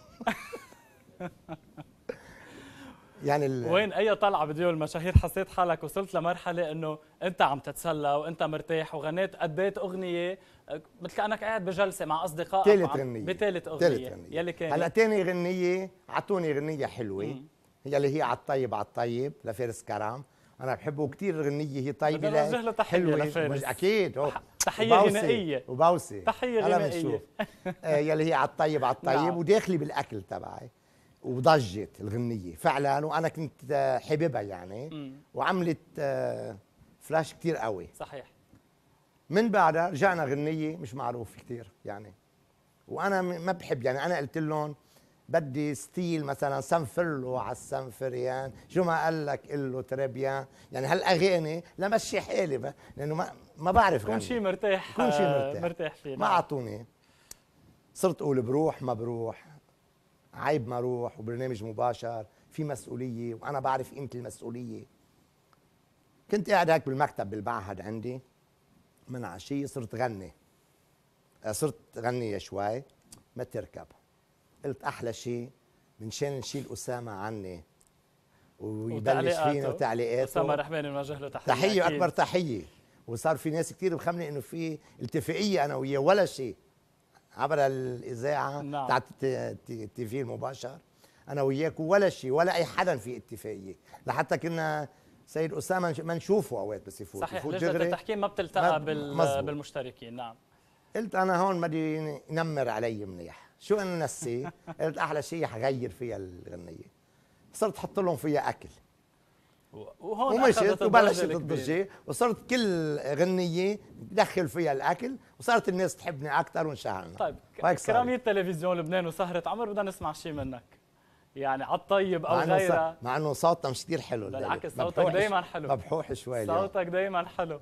يعني وين اي طلعه بديو المشاهير حسيت حالك وصلت لمرحله انه انت عم تتسلى وانت مرتاح وغنيت اديت اغنيه مثل كانك قاعد بجلسه مع اصدقائك؟ ثالث غنيه بثالث اغنيه يلي كانت هلا ثاني غنيه اعطوني غنيه حلوه مم. هي اللي هي على الطيب على الطيب لفارس كرام. انا بحبه كثير، غنيه هي طيبه له تحيه لفارس اكيد. تحيه غنائيه وبوسه تحيه غنائيه يلي هي على الطيب على الطيب. نعم. وداخلي بالاكل تبعي وضجت الغنية فعلا، وأنا كنت حبيبها يعني. مم. وعملت فلاش كتير قوي. صحيح. من بعدها رجعنا غنية مش معروف كتير يعني، وأنا ما بحب يعني. أنا قلت لهم بدي ستيل مثلا سنفرلو على السنفريان، شو ما قال لك قل له تريبيان، يعني هالأغاني لمشي حالي، لأنه ما ما بعرف كون شيء مرتاح، كون شيء مرتاح مرتاح فيه. ما أعطوني. صرت أقول بروح ما بروح، عيب ما اروح، وبرنامج مباشر في مسؤوليه، وانا بعرف قيمه المسؤوليه. كنت قاعد هيك بالمكتب بالمعهد عندي، من عشيه صرت غني، صرت غنيه شوي ما تركب. قلت احلى شيء من شان نشيل اسامه عني ويبلش فينا وتعليقاته. اسامه رحماني نوجه له تحيه، تحيه اكبر تحيه. وصار في ناس كثير بخمني انه في اتفاقيه انا وياه ولا شيء عبر الاذاعه. نعم. تاعت التي في المباشر، انا وياك ولا شيء، ولا اي حدا في اتفاقيه، لحتى كنا سيد اسامه ما نشوفه اوقات بس يفوت. صحيح. لجنه التحكيم ما بتلتقى بال... بالمشتركين. نعم. قلت انا هون بدي ينمر علي منيح، شو انه نسي؟ قلت احلى شيء حغير فيها الغنيه. صرت احط لهم فيها اكل وهون ومشيت وبلشت الضجه، وصرت كل غنيه بدخل فيها الاكل، وصارت الناس تحبني اكثر وانشهرنا. طيب كرامية تلفزيون لبنان وسهرة عمر بدنا نسمع شيء منك، يعني على الطيب او غيرها. مع انه صوتنا مش كثير حلو. بالعكس صوتك دائما حلو، مبحوح شوي. صوتك دائما حلو.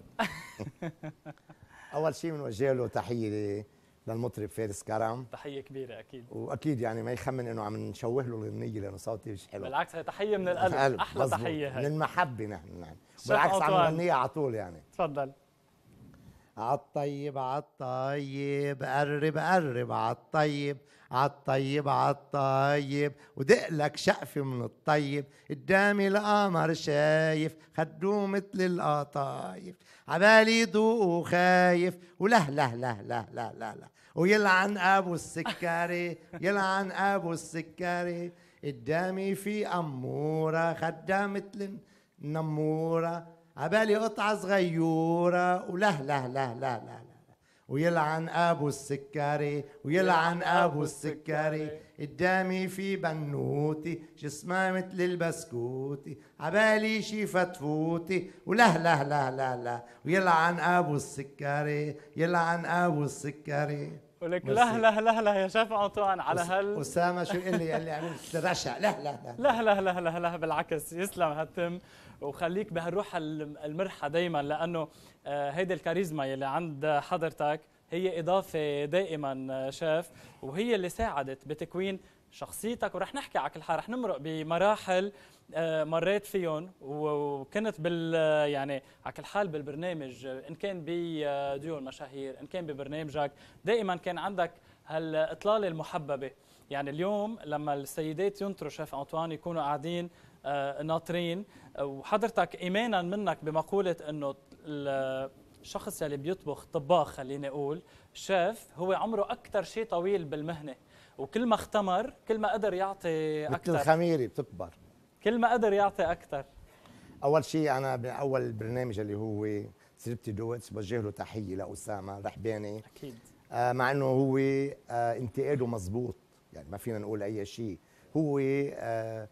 اول شيء بنوجه له تحيه للمطرب فارس كرم، تحيه كبيره اكيد، واكيد يعني ما يخمن انه عم نشوه له الغنيه لانه صوتي مش حلو. بالعكس هي تحيه من القلب، القلب. احلى مزبوط. تحيه هي من المحبه نحن يعني. بالعكس عم نغنيها على طول يعني. تفضل. عالطيب عالطيب قرب قرب عالطيب، عالطيب عالطيب ودق لك شقفة من الطيب، قدامي القمر شايف خدوه مثل القطايف، عبالي دوق وخايف وله له له له له له له ويلعن ابو السكري، يلعن ابو السكري، قدامي في اموره خدها مثل النموره، عبالي قطعه صغيوره وله له له له له ويلعن ابو السكري، ويلعن ابو السكري، قدامي في بنوتي جسمها مثل البسكوتي، عبالي شي فتفوتي وله له له له له ويلعن ابو السكري، يلعن ابو السكري. ولك له له له له يا شيف انطوان على هال اسامه شو قال لي؟ قال لي عملت رشع. له له له له له له له بالعكس. يسلم هالتم وخليك بهالروح المرحه دائما، لانه هيدي الكاريزما يلي عند حضرتك هي اضافه دائما شيف، وهي اللي ساعدت بتكوين شخصيتك. ورح نحكي على كل حال، رح نمرق بمراحل مريت فيهم وكنت بال يعني على كل حال بالبرنامج، ان كان بديو المشاهير ان كان ببرنامجك، دائما كان عندك هالاطلاله المحببه. يعني اليوم لما السيدات ينطروا شيف انطوان يكونوا قاعدين ناطرين، وحضرتك ايمانا منك بمقوله انه الشخص اللي بيطبخ طباخ، خليني اقول شيف، هو عمره اكثر شيء طويل بالمهنه، وكل ما اختمر كل ما قدر يعطي اكثر. مثل الخميره بتكبر، كل ما قدر يعطي اكثر. اول شيء انا باول البرنامج اللي هو سليبتي دوتس بوجه له تحيه لاسامه رحباني اكيد. آه مع انه هو آه انتقاده مزبوط، يعني ما فينا نقول اي شيء، هو آه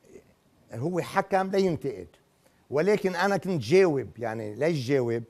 هو حكم لينتقد، ولكن انا كنت جاوب. يعني ليش جاوب؟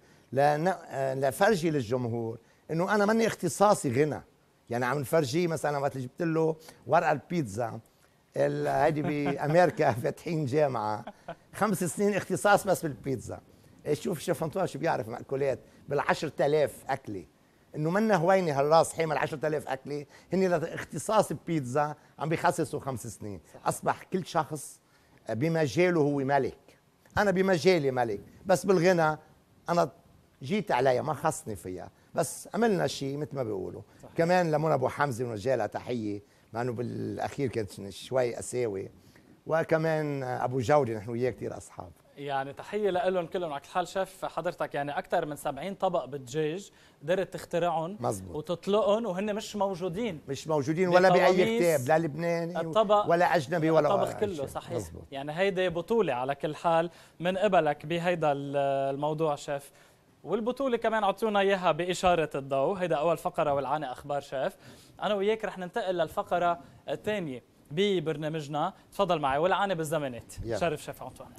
لفرجي للجمهور انه انا ماني اختصاصي غنى. يعني عم نفرجيه مثلا وقت اللي جبت له ورقه البيتزا هيدي بامريكا فاتحين جامعه خمس سنين اختصاص بس بالبيتزا. شوف شيف انطوان شو بيعرف مأكولات بالعشرة آلاف اكله، انه منا هويني هالراس حامل عشرة آلاف اكله، هن اختصاص البيتزا عم بيخصصوا خمس سنين. اصبح كل شخص بمجاله هو ملك. انا بمجالي ملك، بس بالغنى انا جيت عليها ما خصني فيها، بس عملنا شيء مثل ما بيقولوا. صحيح. كمان لمنى ابو حمزه ونوجه لها تحيه، مع انه بالاخير كانت شوي قساوي، وكمان ابو جودي نحن وياه كثير اصحاب. يعني تحيه لهم كلهم. على كل حال شيف حضرتك يعني اكثر من سبعين طبق بالدجاج قدرت تخترعهم مزبوط. وتطلقهم وهن مش موجودين مش موجودين ولا باي كتاب، لا لبناني الطبق ولا اجنبي ولا الطبخ كله. صحيح. مزبوط. يعني هيدي بطوله على كل حال من قبلك بهيدا الموضوع شيف، والبطوله كمان عطونا اياها باشاره الضوء. هيدا اول فقره والعانه اخبار شيف. انا وياك رح ننتقل للفقره الثانيه ببرنامجنا. تفضل معي والعانه بالزمانات. شرف شيف انطوان.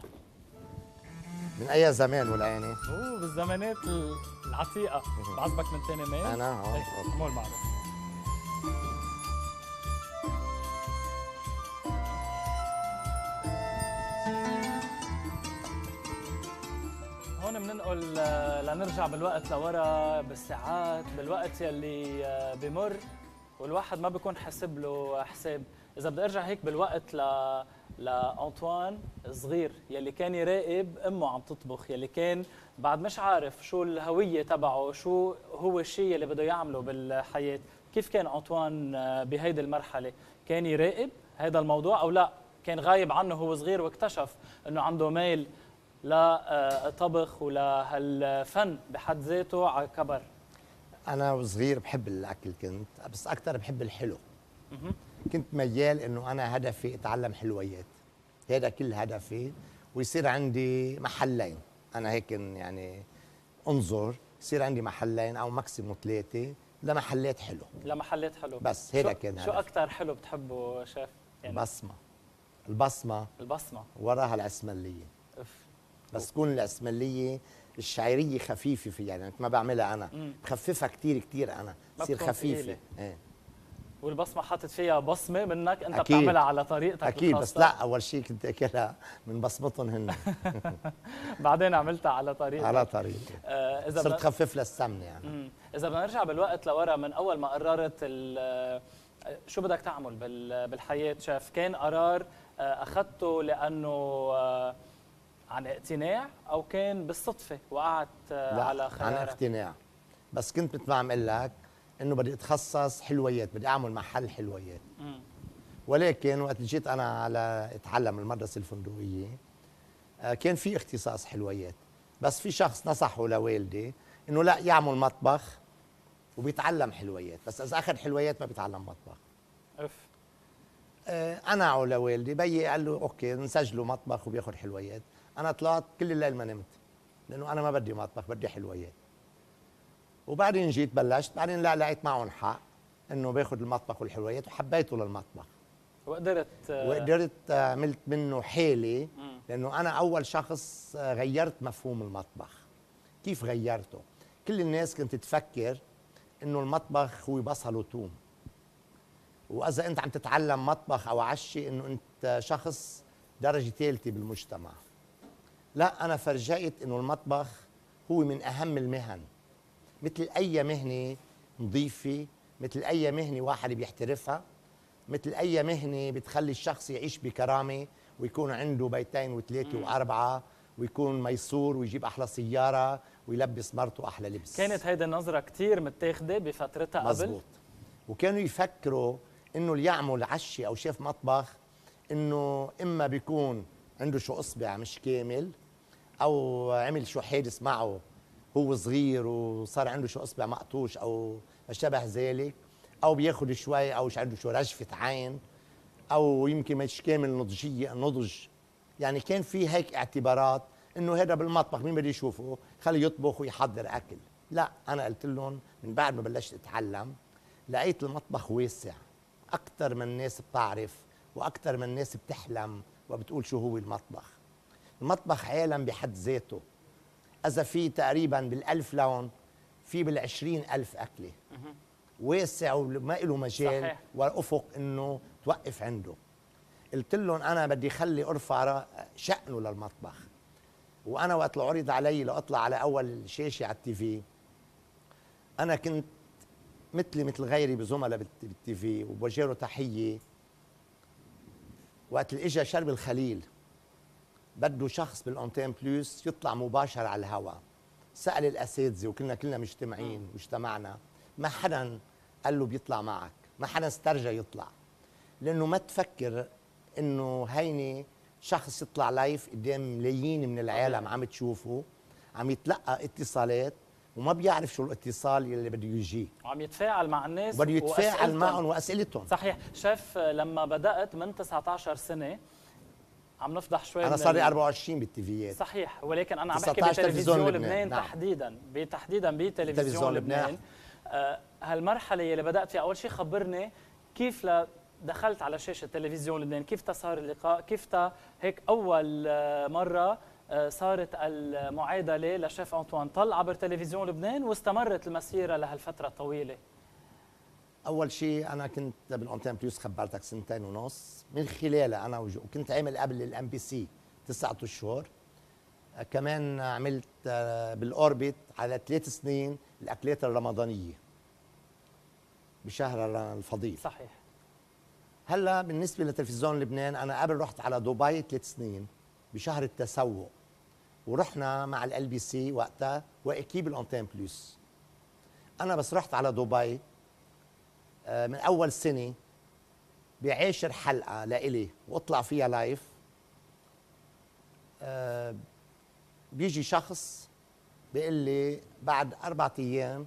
من اي زمان والعانه؟ اوه بالزمانات العتيقه. بعزبك من ثاني ميل. انا اه مو المعروف. هون بننقل لنرجع بالوقت لورا، بالساعات، بالوقت يلي بمر والواحد ما بيكون حاسب له حساب. اذا بدي ارجع هيك بالوقت ل لأنطوان صغير يلي كان يراقب امه عم تطبخ، يلي كان بعد مش عارف شو الهويه تبعه، شو هو الشيء اللي بده يعمله بالحياه. كيف كان أنطوان بهيدي المرحله؟ كان يراقب هذا الموضوع او لا كان غايب عنه هو صغير واكتشف انه عنده ميل لطبخ ولهالفن بحد ذاته على كبر؟ انا وصغير بحب الاكل كنت، بس اكثر بحب الحلو. كنت ميال انه انا هدفي اتعلم حلويات، هذا كل هدفي، ويصير عندي محلين. انا هيك يعني انظر، يصير عندي محلين او ماكسيموم ثلاثه لمحلات حلو. لمحلات حلو بس هيدا كان شو اكثر حلو بتحبه شيف؟ يعني البصمه البصمه البصمه وراها العسمليه. اف بس تكون العسمليه الشعيريه خفيفه فيها، يعني ما بعملها انا، مم. بخففها كثير كثير انا، تصير خفيفه. ايه. والبصمه حاطط فيها بصمه منك انت، أكيد. بتعملها على طريقتك اكيد الخاصة. بس لا، اول شيء كنت اكلها من بصمتهم هن. بعدين عملتها على طريقتك. على طريقتي. آه اذا صرت بن... خفف للسمنه يعني. مم. اذا بدنا نرجع بالوقت لورا، من اول ما قررت شو بدك تعمل بالحياه شيف، كان قرار اخذته لانه عن اقتناع او كان بالصدفه وقعت على خيارك؟ عن اقتناع، بس كنت مثل ما عم اقول لك انه بدي اتخصص حلويات، بدي اعمل محل حلويات. مم. ولكن وقت جيت انا على اتعلم المدرسه الفندقيه كان في اختصاص حلويات، بس في شخص نصحه لوالدي انه لا يعمل مطبخ وبيتعلم حلويات، بس اذا اخذ حلويات ما بيتعلم مطبخ. اف انا لوالدي بيي قال له اوكي نسجله مطبخ وبياخذ حلويات. انا طلعت كل الليل ما نمت لانه انا ما بدي مطبخ، بدي حلويات. وبعدين جيت بلشت، بعدين لا لقيت معهم حق انه باخذ المطبخ والحلويات وحبيته للمطبخ وقدرت وقدرت عملت منه حالي، لانه انا اول شخص غيرت مفهوم المطبخ. كيف غيرته؟ كل الناس كنت تفكر انه المطبخ هو بصل وثوم، واذا انت عم تتعلم مطبخ او عشي انه انت شخص درجه ثالثه بالمجتمع. لا، انا فرجيت انه المطبخ هو من اهم المهن، مثل اي مهنه نظيفه، مثل اي مهنه واحد بيحترفها، مثل اي مهنه بتخلي الشخص يعيش بكرامه ويكون عنده بيتين وثلاثه واربعه ويكون ميسور ويجيب احلى سياره ويلبس مرته احلى لبس. كانت هيدي النظره كثير متاخده بفترتها قبل. مزبوط. وكانوا يفكروا انه اللي يعمل عشي او شيف مطبخ انه اما بيكون عنده شو اصبع مش كامل، او عمل شو حادث معه هو صغير وصار عنده شو اصبع مقطوش او ما شابه ذلك، او بياخذ شوي او عنده شو رجفه عين، او يمكن مش كامل نضجيه نضج. يعني كان في هيك اعتبارات انه هذا بالمطبخ مين بده يشوفه، خليه يطبخ ويحضر اكل. لا، انا قلت لهم من بعد ما بلشت اتعلم لقيت المطبخ واسع اكثر من الناس بتعرف واكثر من الناس بتحلم وبتقول شو هو المطبخ. المطبخ عالم بحد ذاته، اذا في تقريبا بالالف لون في بالعشرين الف اكله، واسع وما له مجال صحيح. وافق انه توقف عنده. قلت لهم انا بدي اخلي ارفع شأنه للمطبخ. وانا وقت عرض علي لاطلع على اول شاشه على التي في، انا كنت مثلي مثل غيري بزملاء بالتي في وبوجه له تحيه. وقت اللي اجى شرب الخليل بده شخص بالأونتين بلوس يطلع مباشر على الهواء، سأل الأساتذة وكنا كلنا مجتمعين واجتمعنا، ما حدا قال له بيطلع معك، ما حدا استرجى يطلع، لأنه ما تفكر إنه هيني شخص يطلع لايف قدام ملايين من العالم عم تشوفه، عم يتلقى اتصالات وما بيعرف شو الاتصال اللي بده يجيه، وعم يتفاعل مع الناس بده يتفاعل معهم وأسئلتهم. صحيح. شيف لما بدأت من تسعة عشر سنة، عم نفضح شوي، انا صار لي أربعة وعشرين بالتيفيات. صحيح، ولكن انا عم بحكي بتلفزيون لبنان, لبنان. نعم. تحديدا بتحديدا بتلفزيون لبنان, لبنان. آه هالمرحله اللي بدات فيها، اول شيء خبرني كيف دخلت على شاشه تلفزيون لبنان، كيف صار اللقاء، كيف هيك اول مره صارت المعادله لشيف أنطوان طل عبر تلفزيون لبنان واستمرت المسيره لهالفتره الطويله. اول شيء انا كنت بالأونتين بلوس خبرتك سنتين ونص، من خلالها انا وجو كنت عامل قبل الام بي سي تسعة اشهر، كمان عملت بالاوربت على ثلاث سنين الاكلات الرمضانيه بشهر الفضيل. صحيح. هلا بالنسبه لتلفزيون لبنان، انا قبل رحت على دبي ثلاث سنين بشهر التسوق، ورحنا مع ال بي سي وقتها واكيب الأونتين بلوس. انا بس رحت على دبي من أول سنة بعاشر حلقة لإلي وأطلع فيها لايف، أه بيجي شخص بيقول لي بعد أربعة أيام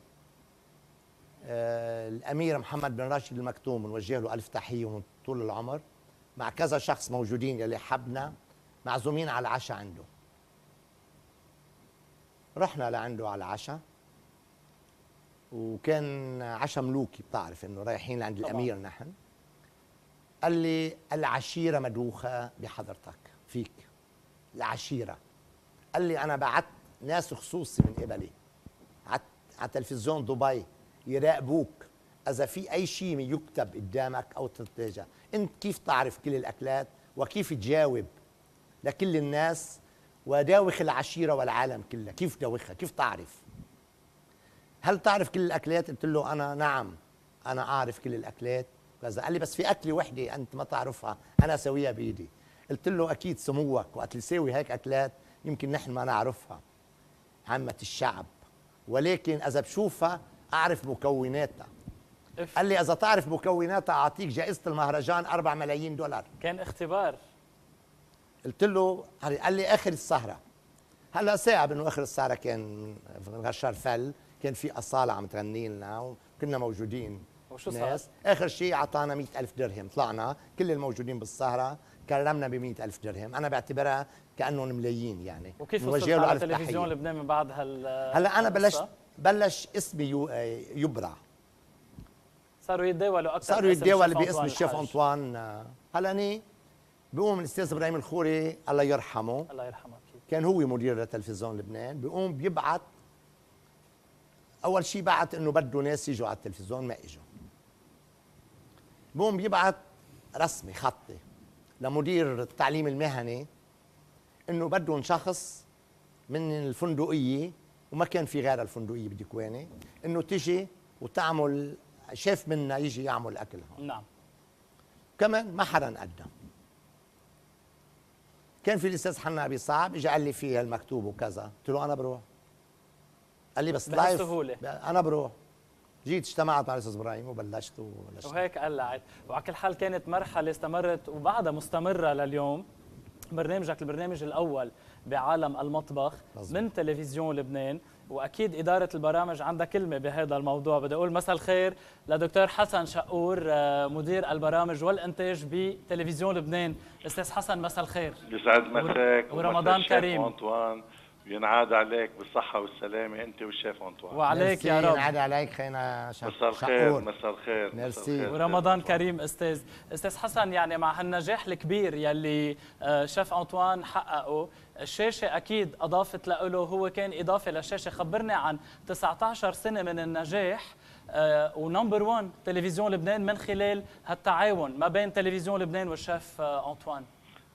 أه الأمير محمد بن راشد المكتوم، نوجه له ألف تحية ومن طول العمر، مع كذا شخص موجودين يلي حبنا معزومين على العشاء عنده. رحنا لعنده على العشاء وكان عشاء ملوكي، بتعرف انه رايحين لعند طبعاً. الامير نحن. قال لي العشيره مدوخه بحضرتك فيك، العشيره. قال لي انا بعت ناس خصوصي من قبلي على تلفزيون دبي يراقبوك، اذا في اي شيء يكتب قدامك او تتجه، انت كيف تعرف كل الاكلات وكيف تجاوب لكل الناس وداوخ العشيره والعالم كلها، كيف داوخها؟ كيف تعرف؟ هل تعرف كل الاكلات؟ قلت له انا نعم انا اعرف كل الاكلات كذا. قال لي بس في اكله وحده انت ما تعرفها انا اسويها بايدي. قلت له اكيد سموك، وقت يساوي هيك اكلات يمكن نحن ما نعرفها عامه الشعب، ولكن اذا بشوفها اعرف مكوناتها. إف. قال لي اذا تعرف مكوناتها اعطيك جائزه المهرجان أربعة ملايين دولار. كان اختبار. قلت له، قال لي اخر السهره. هلا صعب انه اخر السهره كان غشار فل، كان في اصاله عم تغني لنا وكنا موجودين. وشو ناس. صار؟ اخر شيء اعطانا مئة ألف درهم، طلعنا كل الموجودين بالسهره كرمنا ب مئة ألف درهم، انا بعتبرها كانهم ملايين يعني. وكيف وصلت على تلفزيون لبنان من بعد هال هلا انا بلشت بلش اسمي يبرع، صاروا يتداولوا اكثر، صاروا يتداولوا باسم الشيف انطوان. هلا اني بيقوم الاستاذ ابراهيم الخوري الله يرحمه، الله يرحمه اكيد، كان هو مدير تلفزيون لبنان، بيقوم بيبعت اول شيء بعت انه بده ناس يجوا على التلفزيون، ما اجوا. بيقوم بيبعت رسمي خطي لمدير التعليم المهني انه بدهم شخص من الفندقيه، وما كان في غير الفندقيه بديكواني، انه تجي وتعمل شيف منا يجي يعمل اكل هون. نعم. كمان ما حدا قدم. كان في الاستاذ حنا ابي صعب اجى قال لي في هالمكتوب وكذا، قلت له انا بروح. قال لي بس لايف بهالسهوله انا بروح. جيت اجتمعت مع الاستاذ ابراهيم وبلشت وبلشت وهيك قلعت. وعلى كل حال كانت مرحله استمرت وبعدها مستمره لليوم. برنامجك البرنامج الاول بعالم المطبخ مزبوط. من تلفزيون لبنان، واكيد اداره البرامج عندها كلمه بهذا الموضوع. بدي اقول مساء الخير لدكتور حسن شقور مدير البرامج والانتاج بتلفزيون لبنان. استاذ حسن مساء الخير. يسعد مساك ورمضان كريم. أنطوان، ينعاد عليك بالصحة والسلامة أنت والشيف أنطوان. وعليك يا رب. ينعاد عليك خينا شقور. مساء الخير مساء الخير. ميرسي. ورمضان كريم استاذ. استاذ حسن، يعني مع هالنجاح الكبير يلي شيف أنطوان حققه، الشاشة أكيد أضافت له، هو كان إضافة للشاشة. خبرني عن تسعة عشر سنة من النجاح ونمبر واحد تلفزيون لبنان من خلال هالتعاون ما بين تلفزيون لبنان والشيف أنطوان.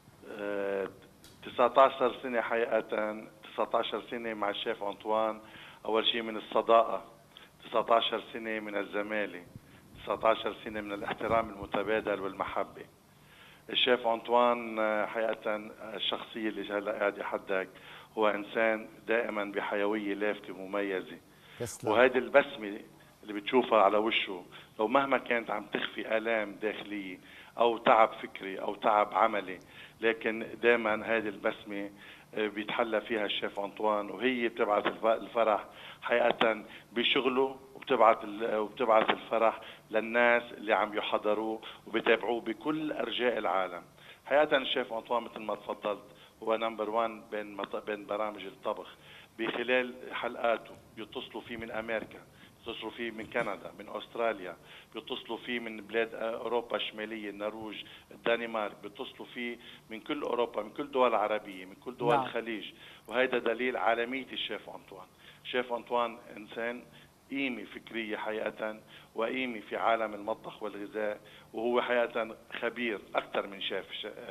أه تسعة عشر سنة حقيقة، تسعة عشر سنة مع الشيف أنطوان. أول شيء من الصداقة، تسعة عشر سنة من الزمالة، تسعة عشر سنة من الاحترام المتبادل والمحبة. الشيف أنطوان حقيقة الشخصية اللي هلا قاعد يحدك هو إنسان دائما بحيوية لافتة مميزة، وهيدي البسمة اللي بتشوفها على وشه لو مهما كانت عم تخفي آلام داخلية أو تعب فكري أو تعب عملي، لكن دائما هذه البسمة بيتحلى فيها الشيف أنطوان، وهي بتبعث الفرح حقيقة بشغله، وبتبعث وبتبعث الفرح للناس اللي عم يحضروه وبيتابعوه بكل أرجاء العالم. حقيقة الشيف أنطوان مثل ما تفضلت هو نمبر وان بين بين برامج الطبخ. بخلال حلقاته بيتصلوا فيه من أمريكا، بيتصلوا فيه من كندا، من أستراليا، بيتصلوا فيه من بلاد أوروبا الشمالية، النرويج، الدنمارك، بيتصلوا فيه من كل أوروبا، من كل دول عربية، من كل دول نعم. الخليج. وهذا دليل عالمية الشيف أنطوان. الشيف أنطوان إنسان قيمة فكرية حقيقة، وقيمة في عالم المطبخ والغذاء، وهو حقيقة خبير أكثر من شيف.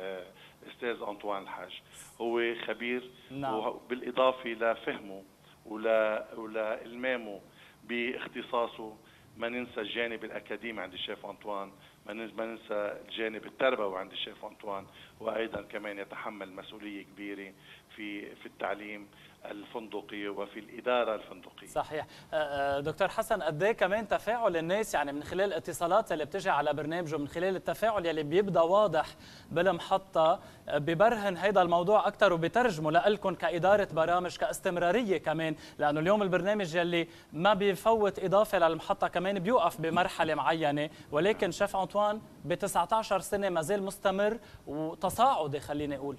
أستاذ أنطوان الحاج هو خبير نعم. بالإضافة لفهمه ولا ولا إلمامه باختصاصه. ما ننسى الجانب الأكاديمي عند الشيف أنطوان، ما ننسى الجانب التربوي عند الشيف أنطوان، وأيضا كمان يتحمل مسؤولية كبيرة في في التعليم الفندقي وفي الإدارة الفندقية. صحيح. دكتور حسن، قد ايه كمان تفاعل الناس يعني من خلال الاتصالات اللي بتجي على برنامجه، من خلال التفاعل يلي بيبدا واضح بالمحطة، ببرهن هيدا الموضوع أكثر وبترجمه لكم كإدارة برامج كاستمرارية كمان، لأنه اليوم البرنامج يلي ما بيفوت إضافة للمحطة كمان بيوقف بمرحلة معينة، ولكن شيف أنطوان ب تسعة عشر سنة ما زال مستمر وتصاعدي خليني أقول.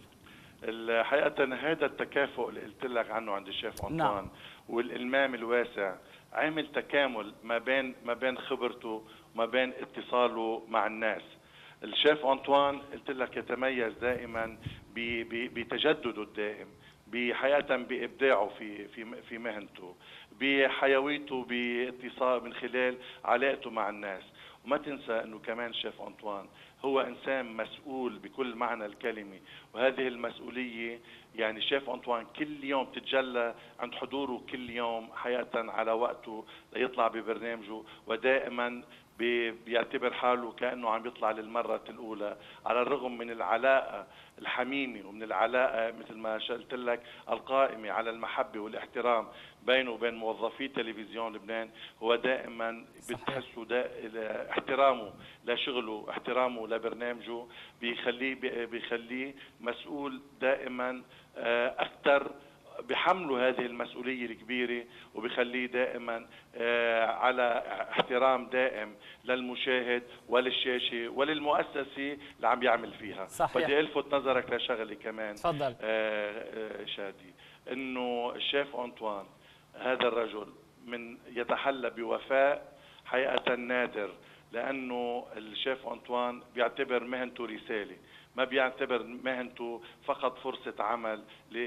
الحقيقة هذا التكافؤ اللي قلت لك عنه عند الشيف أنطوان نعم. والإلمام الواسع عمل تكامل ما بين ما بين خبرته وما بين اتصاله مع الناس. الشيف أنطوان قلت لك يتميز دائما بتجدده الدائم، بحقيقة بإبداعه في في في مهنته، بحيويته، باتصال من خلال علاقته مع الناس. وما تنسى انه كمان شيف أنطوان هو انسان مسؤول بكل معنى الكلمه، وهذه المسؤوليه يعني شيف أنطوان كل يوم تتجلى عند حضوره كل يوم حقيقه على وقته ليطلع ببرنامجه، ودائما بيعتبر حاله كأنه عم يطلع للمرة الأولى، على الرغم من العلاقة الحميمة ومن العلاقة مثل ما قلت لك القائمة على المحبة والاحترام بينه وبين موظفي تلفزيون لبنان. هو دائما بتحسوا دا احترامه لشغله، احترامه لبرنامجه بيخليه بيخليه مسؤول دائما أكثر، بحمله هذه المسؤولية الكبيرة، وبخليه دائما على احترام دائم للمشاهد وللشاشة وللمؤسسة اللي عم يعمل فيها. صحيح. بدي ألفت نظرك لشغلة كمان. تفضل. شادي، إنه الشيف أنطوان هذا الرجل من يتحلى بوفاء حقيقة نادر، لأنه الشيف أنطوان بيعتبر مهنته رسالة، ما بيعتبر مهنته فقط فرصة عمل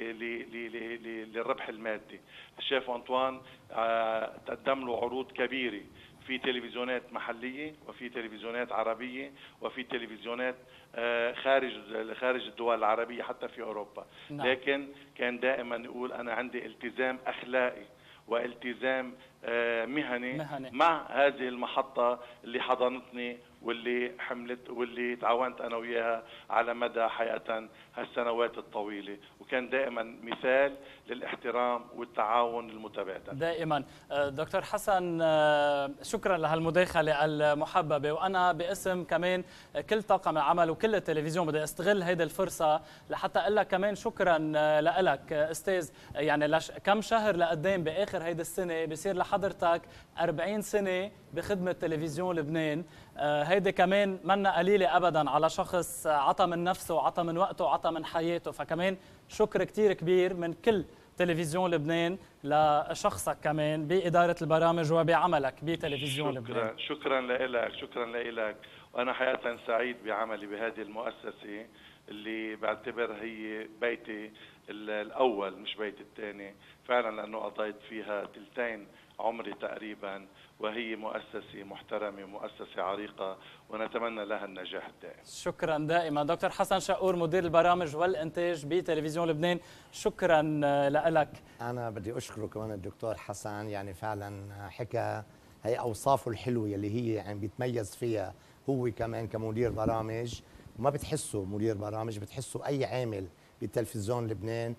للربح المادي. الشيف أنطوان تقدم له عروض كبيرة في تلفزيونات محلية وفي تلفزيونات عربية وفي تلفزيونات خارج خارج الدول العربية حتى في أوروبا. نعم. لكن كان دائما يقول أنا عندي التزام أخلاقي والتزام مهني, مهني مع هذه المحطة اللي حضنتني واللي حملت واللي تعاونت أنا وياها على مدى حقيقة هالسنوات الطويلة، وكان دائما مثال للاحترام والتعاون المتبادل. دائما. دكتور حسن، شكرا لهالمداخلة المحببة، وأنا باسم كمان كل طاقم العمل وكل التلفزيون بدي استغل هيدي الفرصة لحتى أقول لك كمان شكرا لك أستاذ. يعني لش كم شهر لقدام بآخر هيدي السنة بصير لحضرتك أربعين سنة بخدمة تلفزيون لبنان. هيدي كمان منا قليلة أبدا على شخص عطى من نفسه وعطى من وقته وعطى من حياته، فكمان شكر كتير كبير من كل تلفزيون لبنان لشخصك كمان بإدارة البرامج وبعملك بتلفزيون شكرا لبنان. شكرا لك شكرا لك وأنا حقيقة سعيد بعملي بهذه المؤسسة اللي بعتبر هي بيتي الأول مش بيتي الثاني فعلا، لأنه قضيت فيها ثلثين عمري تقريبا، وهي مؤسسة محترمة ومؤسسة عريقة ونتمنى لها النجاح الدائم. شكرا دائما. دكتور حسن شقور، مدير البرامج والإنتاج بتلفزيون لبنان، شكرا لك. أنا بدي أشكره كمان الدكتور حسن، يعني فعلا حكى هي أوصافه الحلوة اللي هي يعني بيتميز فيها هو كمان كمدير برامج، وما بتحسه مدير برامج، بتحسه أي عامل بتلفزيون لبنان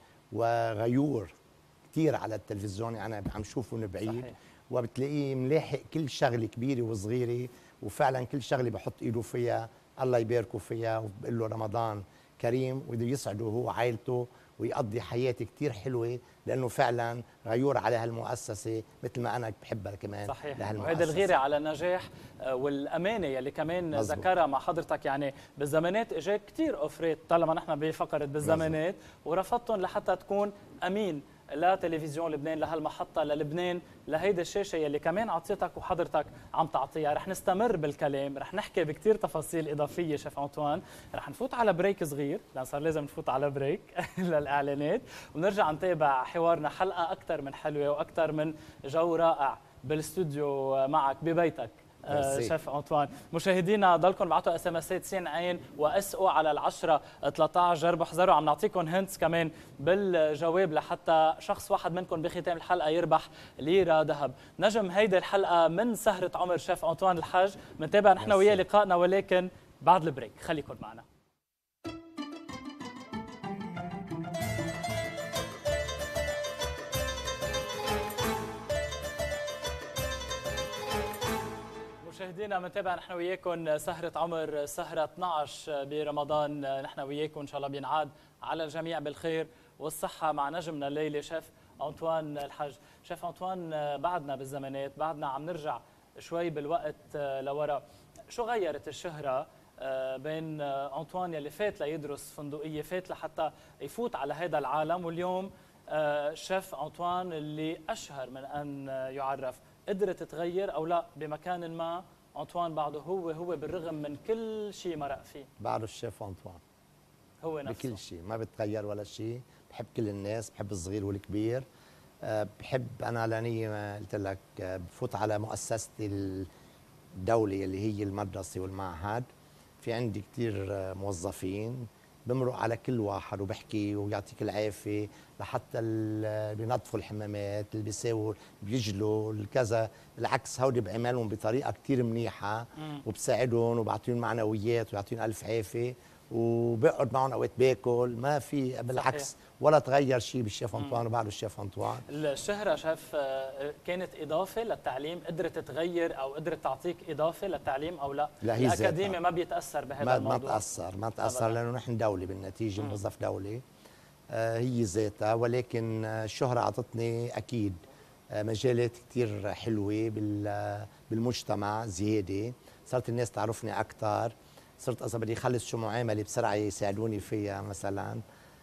وغيور كثير على التلفزيون، يعني أنا عم شوفه من بعيد. صحيح. وبتلاقيه ملاحق كل شغله كبيره وصغيره، وفعلا كل شغله بحط ايده فيها الله يباركه فيها، وبقول له رمضان كريم وبده يسعده هو وعائلته ويقضي حياه كثير حلوه، لانه فعلا غيور على هالمؤسسه مثل ما انا بحبها كمان. صحيح. وهذا الغيره على النجاح والامانه يلي كمان ذكرها مع حضرتك. يعني بالزمانات اجاك كثير اوفرات طالما نحن بفقره بالزمانات ورفضتهم لحتى تكون امين لتلفزيون لبنان، لهالمحطة للبنان، لهيدي الشاشة يلي كمان عطيتك وحضرتك عم تعطيها. رح نستمر بالكلام، رح نحكي بكتير تفاصيل إضافية شيف أنطوان. رح نفوت على بريك صغير لأن صار لازم نفوت على بريك للإعلانات، ونرجع نتابع حوارنا. حلقة أكثر من حلوة وأكثر من جو رائع بالاستوديو معك ببيتك آه شيف أنطوان. مشاهدينا ضلكم بعتوا اس ام اسات سين عين واس او على العشرة ثلاثة عشر، جربوا احذروا، عم نعطيكم هنتس كمان بالجواب لحتى شخص واحد منكم بختام الحلقه يربح ليره ذهب. نجم هيدي الحلقه من سهره عمر شيف أنطوان الحاج، بنتابع نحن وياه لقائنا ولكن بعد البريك. خليكم معنا. مشاهدينا بنتابع نحن وياكم سهرة عمر، سهرة اثنعش برمضان. نحن وياكم ان شاء الله بينعاد على الجميع بالخير والصحة مع نجمنا الليلة شيف أنطوان الحاج. شيف أنطوان، بعدنا بالزمانات، بعدنا عم نرجع شوي بالوقت لورا. شو غيرت الشهرة بين أنطوان يلي فات ليدرس فندقية، فات لحتى يفوت على هذا العالم، واليوم شيف أنطوان اللي أشهر من أن يعرف؟ قدرت تغير او لا بمكان ما أنطوان بعده هو هو بالرغم من كل شيء مرق فيه؟ بعده الشيف أنطوان هو نفسه بكل شيء، ما بتغير ولا شيء. بحب كل الناس، بحب الصغير والكبير. أه بحب انا لاني ما قلت لك أه بفوت على مؤسستي الدولة اللي هي المدرسة والمعهد. في عندي كثير أه موظفين، بمرق على كل واحد وبحكي ويعطيك العافية، لحتى اللي بينظفوا الحمامات، اللي بيساووا بيجلوا الكذا. بالعكس هودي بعملهم بطريقة كثير منيحة وبساعدهم وبعطيهم معنويات ويعطيهم ألف عافية، وبقعد معهم اوقات باكل. ما في بالعكس صحيح. ولا تغير شيء بالشيف أنطوان وبعده الشيف أنطوان. الشهرة شاف كانت إضافة للتعليم، قدرت تغير أو قدرت تعطيك إضافة للتعليم أو لا؟ لا هي الأكاديمية ما بيتأثر بهذا ما الموضوع؟ ما تأثر ما تأثر لأنه نحن دولة بالنتيجة، موظف دولي. آه هي ذاتها، ولكن الشهرة أعطتني أكيد مجالات كثير حلوة بالمجتمع زيادة. صارت الناس تعرفني أكثر، صرت اذا بدي اخلص شو معامله بسرعه يساعدوني فيها مثلا.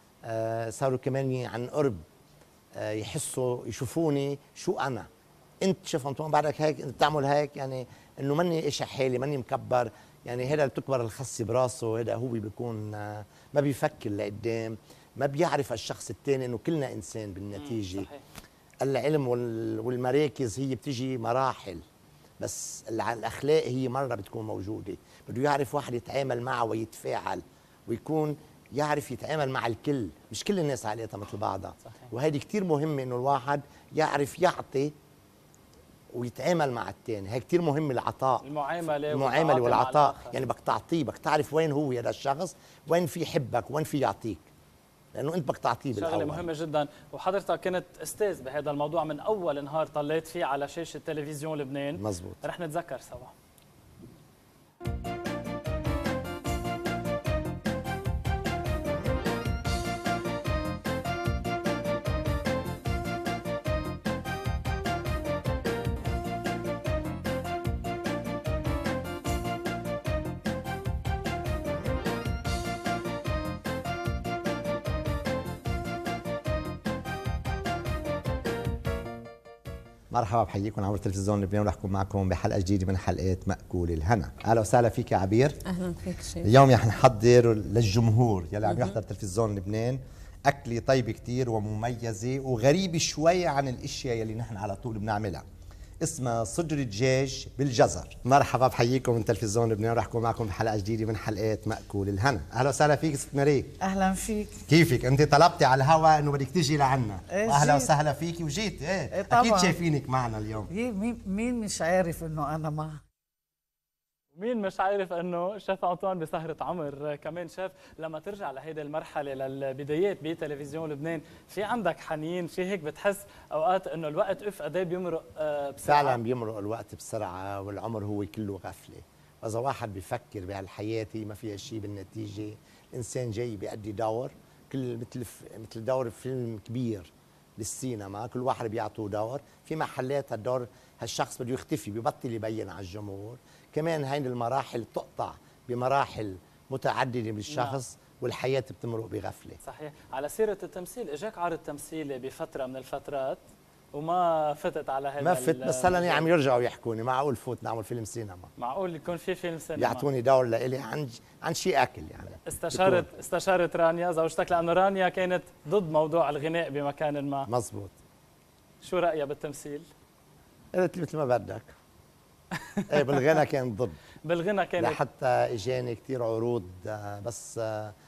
آه صاروا كمان عن قرب آه يحسوا يشوفوني شو انا. انت شيف أنطوان بعدك هيك، انت بتعمل هيك، يعني انه ماني اشي حالي، ماني مكبر. يعني هذا اللي بتكبر الخسي براسه، هذا هو بيكون آه ما بيفكر لقدام، ما بيعرف الشخص الثاني انه كلنا انسان بالنتيجه. صحيح. العلم والمراكز هي بتجي مراحل، بس الاخلاق هي مره بتكون موجوده. بده يعرف واحد يتعامل معه ويتفاعل ويكون يعرف يتعامل مع الكل، مش كل الناس علاقتها مثل بعضها. وهذه كثير مهمه، انه الواحد يعرف يعطي ويتعامل مع الثاني. هي كثير مهمه، العطاء، المعامله المعامله والعطاء. يعني بدك تعطيه، بدك تعرف وين هو هذا الشخص، وين في يحبك وين في يعطيك، لانه انت بدك تعطيه بالاول. شغله مهمه جدا. وحضرتك كنت استاذ بهذا الموضوع من اول نهار طليت فيه على شاشه تلفزيون لبنان. مزبوط. رح نتذكر سوا. مرحبا، بحييكم عبر تلفزيون لبنان، ورح اكون معكم بحلقه جديده من حلقات مأكول الهنا. اهلا وسهلا فيك يا عبير. اهلا فيك شيخ. اليوم رح نحضر للجمهور يلي عم يحضر تلفزيون لبنان اكله طيبه كثير ومميزه وغريبه شوي عن الاشياء يلي نحن على طول بنعملها. اسمها صدر الدجاج بالجزر. مرحبا، بحييكم من تلفزيون لبنان، رح اكون معكم بحلقه جديده من حلقات مأكول الهنا. اهلا وسهلا فيك ست ماري. اهلا فيك. كيفك؟ انت طلبتي على الهواء انه بدك تيجي لعنا. إيه واهلا وسهلا فيكي وجيت. ايه, إيه اكيد شايفينك معنا اليوم. مين مين مش عارف انه انا معه؟ مين مش عارف انه شيف أنطوان بسهرة عمر كمان شيف. لما ترجع لهيدي المرحله للبدايات بتلفزيون لبنان، في عندك حنين؟ في هيك بتحس اوقات انه الوقت اف قد ايه بيمرق بسرعه؟ فعلا بيمرق الوقت بسرعه، والعمر هو كله غفله. واذا واحد بيفكر بهالحياه هي ما فيها شيء بالنتيجه، الانسان جاي بيأدي دور، كل مثل مثل دور فيلم كبير بالسينما، كل واحد بيعطوه دور. في محلات هالدور هالشخص بده يختفي، ببطل يبين على الجمهور. كمان هاي المراحل بتقطع بمراحل متعدده بالشخص. نعم. والحياه بتمرق بغفله. صحيح. على سيره التمثيل، اجاك عرض تمثيلي بفتره من الفترات وما فتت على هذا؟ ما فت، بس هلا عم يرجعوا يحكوني معقول فوت نعمل فيلم سينما. معقول يكون في فيلم سينما؟ يعطوني دور لإلي عن عن شيء اكل يعني. استشارت بيكون. استشارت رانيا زوجتك، لانه رانيا كانت ضد موضوع الغناء بمكان ما. مزبوط. شو رايها بالتمثيل؟ قلت لي مثل ما بدك. ايه بالغنى كان ضد. بالغنى كانت، لحتى اجاني كثير عروض، بس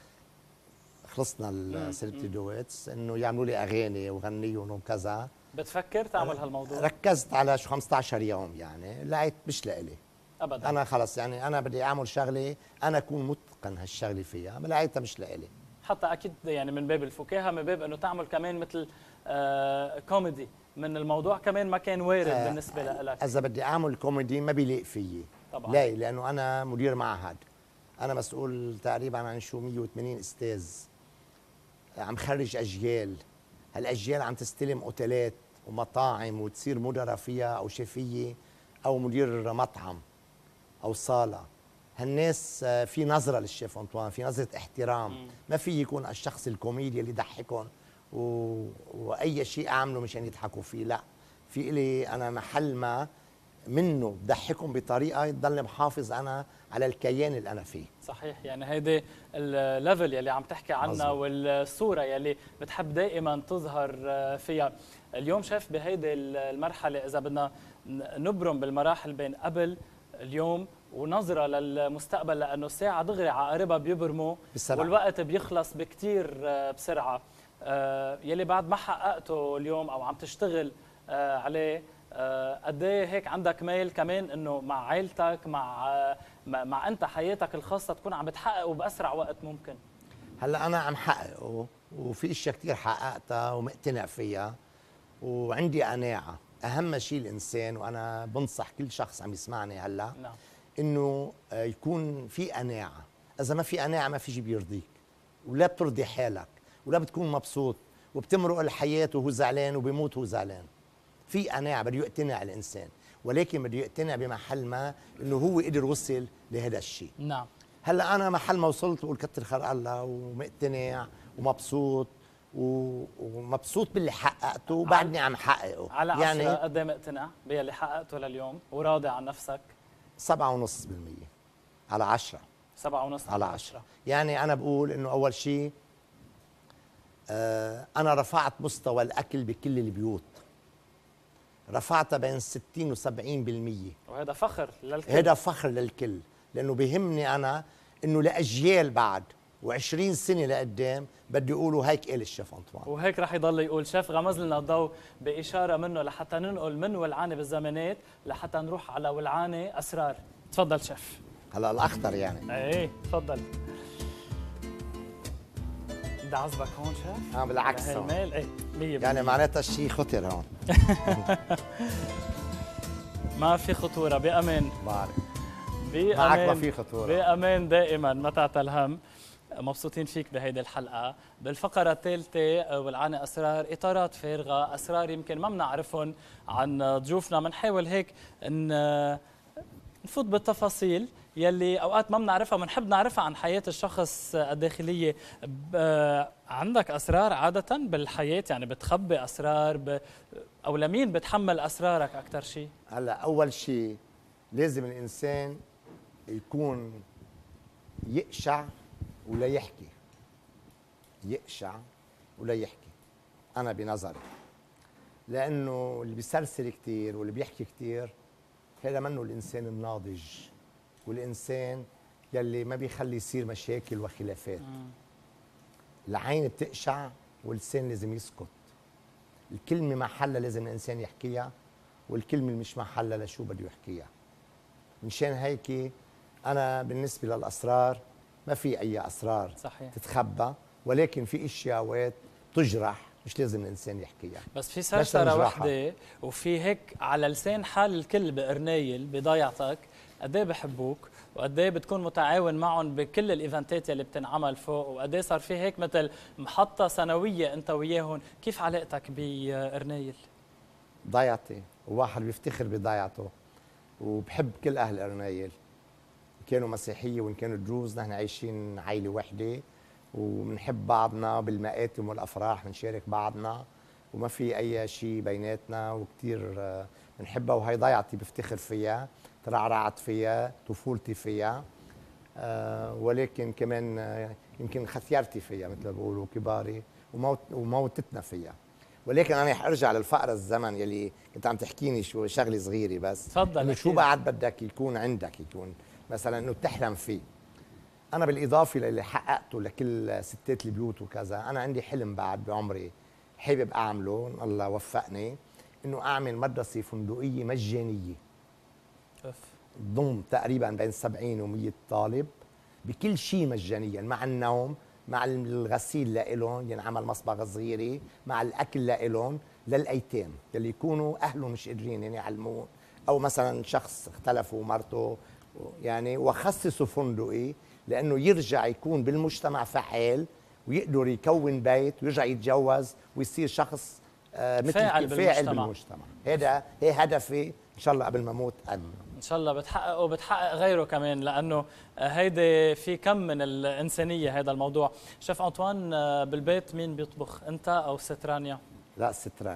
خلصنا سلسله دويتس انه يعملوا لي اغاني وغنيهم وكذا. بتفكر تعمل هالموضوع؟ ركزت على شو خمسة عشر يوم، يعني لقيت مش لإلي ابدا. انا خلص يعني انا بدي اعمل شغله انا اكون متقن هالشغله فيها، ما لقيتها مش لإلي. حتى اكيد يعني من باب الفكاهه، من باب انه تعمل كمان مثل آه كوميدي من الموضوع، كمان ما كان وارد آه بالنسبه لك. اذا بدي اعمل كوميدي ما بيليق فيي طبعا. لا، لانه انا مدير معهد، انا مسؤول تقريبا عن شو مية وثمانين استاذ، عم خرج اجيال. هالاجيال عم تستلم اوتيلات ومطاعم وتصير مدراء فيها او شيفيه او مدير مطعم او صاله. هالناس في نظره للشيف أنطوان، في نظره احترام. مم. ما في يكون الشخص الكوميدي اللي يضحكهم و... واي شيء اعمله مشان يضحكوا فيه، لا. في إلي أنا محل ما منه بضحكهم بطريقة يضل محافظ أنا على الكيان اللي أنا فيه. صحيح، يعني هيدي الليفل يلي عم تحكي عنها والصورة يلي بتحب دائما تظهر فيها. اليوم شايف بهيدي المرحلة إذا بدنا نبرم بالمراحل بين قبل اليوم ونظرة للمستقبل، لأنه الساعة دغري عقاربها بيبرموا بسرعة. والوقت بيخلص بكتير بسرعة. يلي بعد ما حققته اليوم أو عم تشتغل عليه، قد ايه هيك عندك ميل كمان انه مع عائلتك مع مع انت حياتك الخاصه تكون عم بتحققه باسرع وقت ممكن؟ هلا انا عم حققه وفي اشياء كثير حققتها ومقتنع فيها وعندي قناعه. اهم شيء الانسان، وانا بنصح كل شخص عم يسمعني هلا نعم. انه يكون في قناعه. اذا ما في قناعه ما في شيء بيرضيك، ولا بترضي حالك ولا بتكون مبسوط، وبتمرق الحياه وهو زعلان وبيموت وهو زعلان. في قناعة بده يقتنع الإنسان، ولكن بده يقتنع بمحل ما إنه هو قدر وصل لهذا الشيء. نعم. هلا أنا محل ما وصلت بقول كتر خير الله ومقتنع ومبسوط ومبسوط باللي حققته وبعدني عم حققه. على عشرة يعني قد ايه مقتنع باللي حققته لليوم وراضي عن نفسك؟ سبعة ونص بالمية على عشرة. سبعة ونص على عشرة. يعني أنا بقول إنه أول شيء آه أنا رفعت مستوى الأكل بكل البيوت، رفعتها بين ستين وسبعين بالمية، وهذا فخر للكل. هذا فخر للكل، لأنه بيهمني أنا إنه لأجيال بعد وعشرين سنة لقدام بدي يقولوا هيك قال الشيف أنطوان. وهيك رح يضل يقول. شيف غمز لنا الضوء بإشارة منه لحتى ننقل من ولعانة بالزمانات لحتى نروح على ولعانة أسرار. تفضل شيف. هلا الأخطر يعني. إيه تفضل. بدي عزبك هون شيف؟ اه بالعكس هون. ايه مية يعني معناتها الشيء خطر هون. ما في خطورة بأمان. بعرف. بأمان. معك ما في خطورة. بأمان دائما، ما تعتل هم. مبسوطين فيك بهيدي الحلقة. بالفقرة الثالثة ولعانة أسرار، إطارات فارغة، أسرار يمكن ما بنعرفهم عن ضيوفنا. بنحاول هيك ان نفوت بالتفاصيل يلي اوقات ما بنعرفها، بنحب نعرفها عن حياه الشخص الداخليه. عندك اسرار عاده بالحياه، يعني بتخبي اسرار ب... او لمين بتحمل اسرارك اكثر شيء؟ هلا اول شيء لازم الانسان يكون يقشع ولا يحكي، يقشع ولا يحكي. انا بنظري لانه اللي بيسرسل كثير واللي بيحكي كثير هذا منه الانسان الناضج، والإنسان يلي ما بيخلي يصير مشاكل وخلافات. مم. العين بتقشع واللسان لازم يسكت. الكلمة محلها لازم الإنسان يحكيها، والكلمة اللي مش محلها لشو بده يحكيها. مشان هيك أنا بالنسبة للأسرار ما في أي أسرار صحيح تتخبى، ولكن في أشياء تجرح مش لازم الإنسان يحكيها. بس في سرسرة وحدة وفي هيك على لسان حال الكل بقرنايل بضيعتك، قد ايه بحبوك وقد ايه بتكون متعاون معهم بكل الايفنتات اللي بتنعمل فوق، وقد ايه صار في هيك مثل محطه سنويه انت وياهم. كيف علاقتك بقرنايل؟ ضيعتي، وواحد بيفتخر بضيعته، وبحب كل اهل قرنايل، كانوا مسيحيه وان كانوا دروز. نحن عايشين عائله وحده وبنحب بعضنا بالمآتم والافراح، بنشارك بعضنا وما في اي شيء بيناتنا، وكثير بنحبها. وهي ضيعتي بفتخر فيها، ترعرعت فيها، طفولتي فيها، آه ولكن كمان آه يمكن خثيرتي فيها مثل ما بيقولوا كباري، وموت وموتتنا فيها. ولكن انا رح ارجع للفقره الزمن يلي كنت عم تحكيني شو شغله صغيره بس. تفضل. شو بعد بدك يكون عندك، يكون مثلا انه بتحلم فيه. انا بالاضافه للي حققته لكل ستات البيوت وكذا، انا عندي حلم بعد بعمري حابب اعمله، الله وفقني انه اعمل مدرسه فندقيه مجانيه ضم تقريبا بين سبعين ومية طالب بكل شيء مجانيا، مع النوم، مع الغسيل لإلهم، ينعمل مصبغه صغيره، مع الاكل لإلهم، للايتام يلي يكونوا اهلهم مش قادرين يعني يعلمون، او مثلا شخص اختلفوا مرته يعني، وخصصوا فندقي لانه يرجع يكون بالمجتمع فعال ويقدر يكون بيت ويرجع يتجوز ويصير شخص آه مثل فاعل بالمجتمع. فاعل بالمجتمع. هذا هي هدفي ان شاء الله قبل ما اموت امنه. ان شاء الله بتحققه وبتحقق غيره كمان، لانه هيدي في كم من الانسانيه هذا الموضوع. شيف أنطوان، بالبيت مين بيطبخ، انت او ست رانيا؟ لا ست رانيا.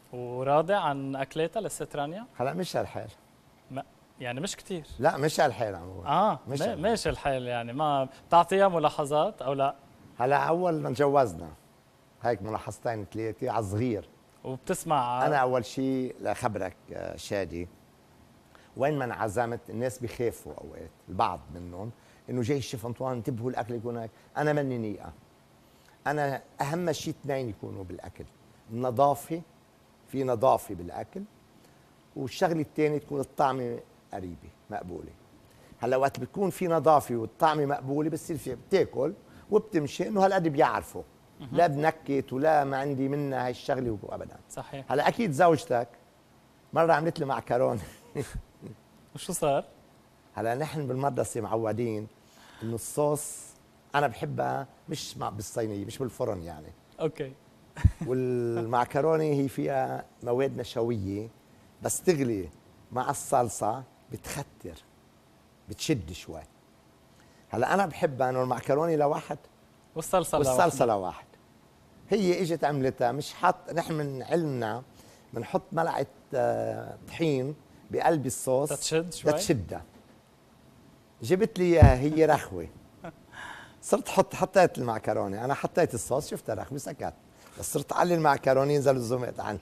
وراضي عن اكلاتها للست رانيا؟ هلا مش هالحال. ما يعني مش كتير. لا مش هالحال عمو. اه مش ما ماشي الحال، يعني ما بتعطيها ملاحظات او لا؟ هلا اول ما تجوزنا هيك ملاحظتين ثلاثه على الصغير. وبتسمع. انا اول شيء لخبرك شادي، وين ما انعزمت الناس بيخافوا اوقات، البعض منهم انه جاي الشيف انطوان انتبهوا الاكل يكون هيك. انا ماني نيئه. انا اهم شيء اثنين يكونوا بالاكل، النظافه، في نظافه بالاكل، والشغله الثانيه تكون الطعمه قريبه مقبوله. هلا وقت بتكون في نظافه والطعمه مقبوله بتصير في بتاكل وبتمشي انه هالقد بيعرفوا، لا بنكت ولا ما عندي منها هاي الشغله ابدا. صحيح. هلا اكيد زوجتك مره عملت لي معكرونه. وشو صار؟ هلا نحن بالمدرسه معودين انه الصوص انا بحبها مش مع بالصينيه، مش بالفرن يعني. اوكي. والمعكرونه هي فيها مواد نشويه بس تغلي مع الصلصه بتختر، بتشد شوي. هلا انا بحبها انه المعكرونه لواحد والصلصه والصلصه لواحد. هي اجت عملتها مش حط، نحن من علمنا بنحط ملعقه طحين بقلب الصوص تتشد شوي تتشدها. جبت لي اياها هي رخوه. صرت حط حطيت المعكرونه، انا حطيت الصوص شفتها رخوه سكت، بس صرت اعلي المعكرونه ينزل الزمط عني.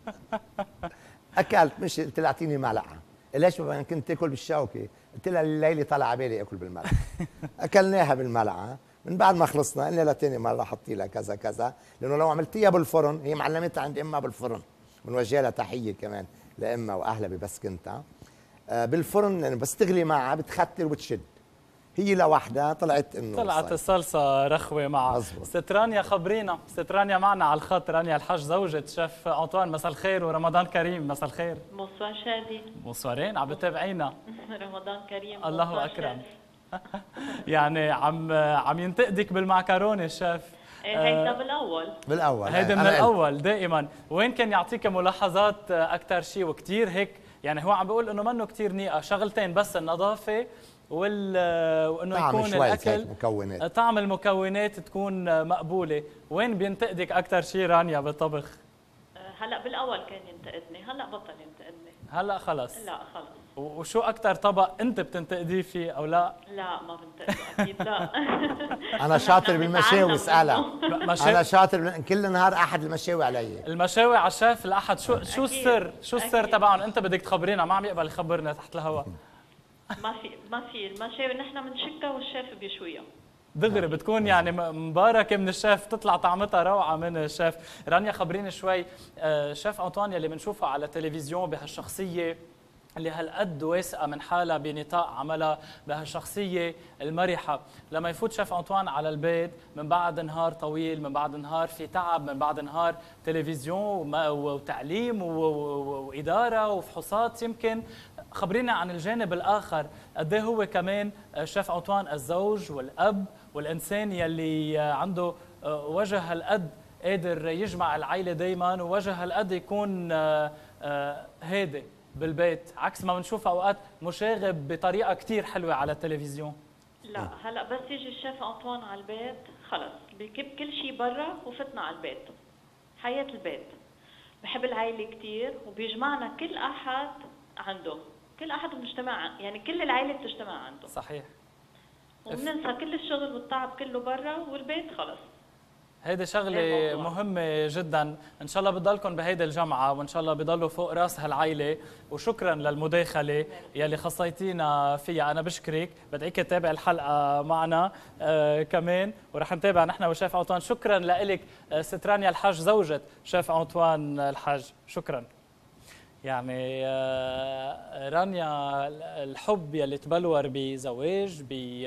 اكلت مش قلت لها اعطيني ملعقه، ليش بابا كنت تاكل بالشوكه؟ قلت لها الليله طلع على بالي اكل بالملعقه. اكلناها بالملعقه، من بعد ما خلصنا قلنا لها ثاني مره حطي لها كذا كذا، لانه لو عملتيها بالفرن، هي معلمتها عند امها بالفرن، بنوجه لها تحيه كمان لامها واهلها ببسكنتها. بالفرن بس تغلي معها بتختر وبتشد. هي لوحدها طلعت انه طلعت الصلصه رخوه معها. ست رانيا خبرينا، ست رانيا معنا على الخط، رانيا الحاج زوجة شيف انطوان، مساء الخير ورمضان كريم. مساء الخير. بونسوار شادي. بونسوارين، عم بتابعينا؟ رمضان كريم. الله اكرم. يعني عم عم ينتقدك بالمعكرونه الشيف. هيدا بالاول بالاول هيدا من الاول دائما. وين كان يعطيك ملاحظات اكثر شيء وكثير هيك؟ يعني هو عم بيقول انه منه كثير نيئه، شغلتين بس، النظافه وال وانه يكون الاكل مكونات، طعم المكونات تكون مقبوله. وين بينتقدك اكثر شيء رانيا بالطبخ؟ هلا بالاول كان ينتقدني، هلا بطل ينتقدني. هلا خلص؟ لا خلص. وشو اكثر طبق انت بتنتقديه فيه او لا؟ لا ما بنتقده اكيد لا. انا شاطر بالمشاوي اسالها. انا شاطر كل نهار احد المشاوي علي. المشاوي على الشيف الاحد. شو شو السر؟ شو السر تبعهم؟ انت بدك تخبرينا، ما عم يقبل يخبرنا تحت الهواء. ما في ما في المشاوي نحن بنشكها والشيف بيشويها دغري، بتكون يعني مباركه من الشيف، تطلع طعمتها روعه من الشيف. رانيا خبريني شوي، شيف انطوان يلي بنشوفها على التلفزيون بهالشخصيه اللي هالقد واثقه من حالها بنطاق عملها، بهالشخصيه المرحه، لما يفوت شيف انطوان على البيت من بعد نهار طويل، من بعد نهار في تعب، من بعد نهار تلفزيون وتعليم واداره وفحوصات، يمكن خبرينا عن الجانب الاخر، قد ايه هو كمان شيف انطوان الزوج والاب والانسان يلي عنده وجه هالقد قادر يجمع العائله دائما، ووجه هالقد يكون هادي بالبيت، عكس ما بنشوف اوقات مشاغب بطريقه كثير حلوه على التلفزيون. لا هلا بس يجي الشيف انطوان على البيت خلص بكب كل شيء برا وفتنا على البيت، حياه البيت. بحب العائله كثير وبيجمعنا كل احد عنده، كل احد بنجتمع، يعني كل العائله بتجتمع عنده. صحيح. وبننسى كل الشغل والتعب كله برا، والبيت خلص. هيدي شغله مهمه جدا، ان شاء الله بضلكم بهيدي الجمعه، وان شاء الله بضلوا فوق راس هالعائله، وشكرا للمداخله يلي خصيتينا فيها. انا بشكرك، بدعيك تتابع الحلقه معنا آه كمان، ورح نتابع نحن وشيف انطوان. شكرا لك ست رانيا الحاج زوجة شيف انطوان الحاج، شكرا. يعني رانيا الحب يلي تبلور بزواج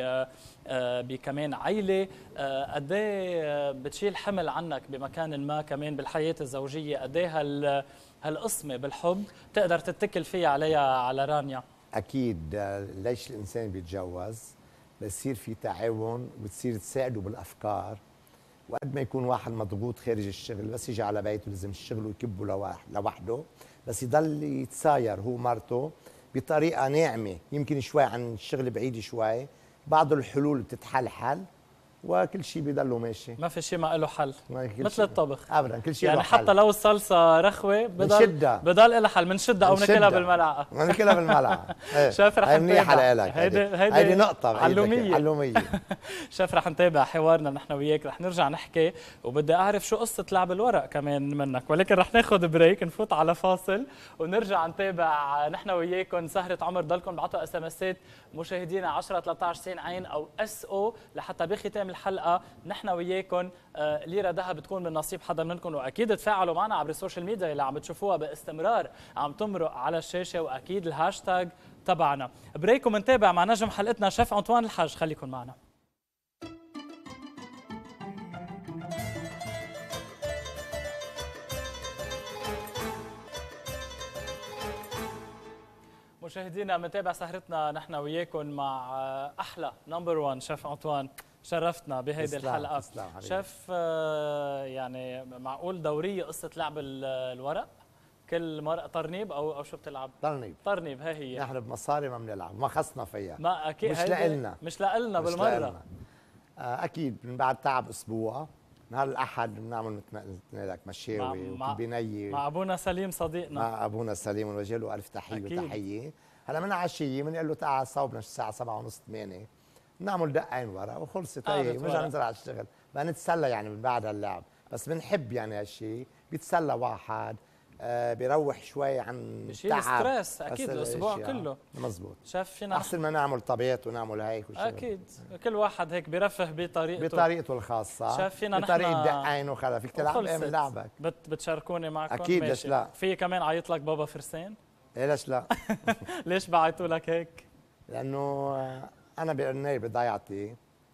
بكمان عائله، قد ايه بتشيل حمل عنك بمكان ما كمان بالحياه الزوجيه، قد ايه هال هالقسمه بالحب تقدر تتكل فيها عليها على رانيا؟ اكيد. ليش الانسان بيتجوز؟ بصير في تعاون وبتصير تساعده بالافكار، وقد ما يكون واحد مضغوط خارج الشغل بس يجي على بيته لازم الشغل ويكبه لوحده، بس يضل يتساير هو مرته بطريقه ناعمه، يمكن شوي عن الشغل بعيد شوي، بعض الحلول بتتحلحل وكل شيء بيضله ماشي. ما في شيء ما له حل مثل شي. الطبخ ابدا كل شيء يعني له حل. حتى لو الصلصه رخوه بضل بضل لها حل، بنشدها او ناكلها بالملعقه. ناكلها بالملعقه. شاف رح منيحه لك. هيدي هيدي نقطه علوميه علوميه. شاف رح نتابع حوارنا نحن وياك، رح نرجع نحكي وبدي اعرف شو قصه لعب الورق كمان منك، ولكن رح ناخذ بريك نفوت على فاصل ونرجع نتابع نحن وياكم سهره عمر. ضلكم ابعتوا اس ام اسات مشاهدينا عشرة ثلاثة عشر تسعين عين او اس او لحتى بختام الحلقه نحن وياكم آه ليره ذهب بتكون من نصيب حدا منكم، واكيد تفاعلوا معنا عبر السوشيال ميديا اللي عم بتشوفوها باستمرار عم تمرق على الشاشه، واكيد الهاشتاج تبعنا. بريك ومنتابع مع نجم حلقتنا شيف أنطوان الحاج، خليكم معنا. مشاهدينا متابع سهرتنا نحن وياكم مع احلى نمبر واحد شيف أنطوان، شرفتنا بهيدي الحلقه. شيف يعني معقول دوريه قصه لعب الورق؟ كل مرة ترنيب او او شو بتلعب؟ ترنيب ترنيب هي هي. نحن بمصاري ما بنلعب، ما خصنا فيها. ما اكيد مش لإلنا مش لإلنا بالمرة. لألنا. اكيد من بعد تعب اسبوع نهار الاحد بنعمل مثل لك مشاوي وبنيه مع ابونا سليم صديقنا. مع ابونا سليم ونوجه له الف تحيه وتحيه. هلا من عشيه بنقول له تعال صوبنا الساعه سبعة ونص ثمانية بنعمل دقين ورا وخلصت هي ونرجع ننزل على الشغل. بدنا نتسلى يعني من بعد اللعب، بس بنحب يعني هالشيء بيتسلى واحد آه بيروح شوي عن بشيل ستريس اكيد الاسبوع كله. مزبوط. شاف فينا احسن ما نعمل طبيات ونعمل هيك وشغل. اكيد كل واحد هيك بيرفه بطريقته بطريقته الخاصه. شاف فينا بطريقه دقين وخلا فيك تلعب ايه من لعبك. بت بتشاركوني معكم؟ اكيد ليش لا. في كمان عيط لك بابا فرسان؟ ايه ليش لا. ليش بعيطوا لك هيك؟ لانه انا بقرني بضيعتي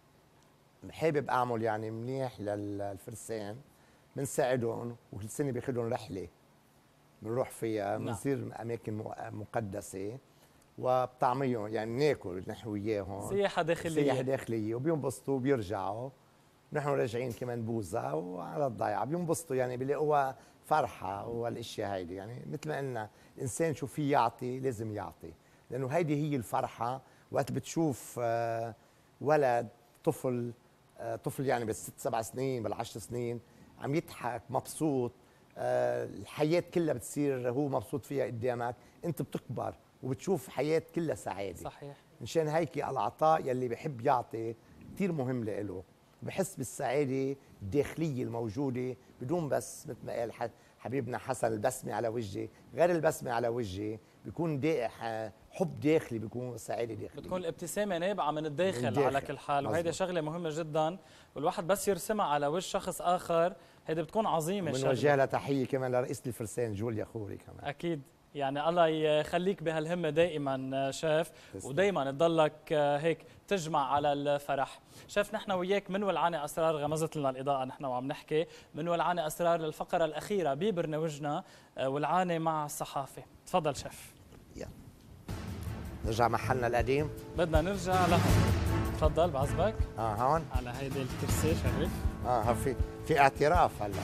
حابب اعمل يعني منيح للفرسان، بنساعدهم وكل سنه باخذهم رحله بنروح فيها بنصير نعم. اماكن مقدسه وبطعميهم يعني ناكل نحن وياهم سياحه داخليه سياحه داخليه وبينبسطوا وبيرجعوا نحن راجعين كمان بوزه وعلى الضيعه بينبسطوا يعني بيلاقوها فرحه والاشياء هيدي. يعني مثل ما قلنا الانسان شو فيه يعطي لازم يعطي، لانه هيدي هي الفرحه. وقت بتشوف ولد طفل طفل يعني بالست سبع سنين بالعشر سنين عم يضحك مبسوط، الحياة كلها بتصير هو مبسوط فيها قدامك، انت بتكبر وبتشوف حياة كلها سعادة. صحيح. مشان هيك العطاء يلي بحب يعطي كثير مهم لإله، بحس بالسعادة الداخلية الموجودة بدون بس مثل ما قال حبيبنا حسن البسمة على وجهي، غير البسمة على وجهي بيكون حب داخلي، بيكون سعادة داخلية، بتكون الابتسامة نابعة من الداخل, من الداخل. على كل حال، وهيدي شغلة مهمة جدا، والواحد بس يرسمها على وجه شخص آخر هيدي بتكون عظيمة. بنوجه لها تحية كمان لرئيسة الفرسان جوليا خوري كمان. أكيد، يعني الله يخليك بهالهمة دائما شيف، ودائما تضلك هيك تجمع على الفرح. شيف نحن وياك من ولعانة أسرار، غمزت لنا الإضاءة نحن وعم نحكي، من ولعانة أسرار للفقرة الأخيرة ببرنامجنا ولعانة مع الصحافة. تفضل شيف. يلا نرجع محلنا القديم، بدنا نرجع لهون. تفضل بعزبك. اه هون على هيدي الكرسي شريف. اه في في اعتراف هلا.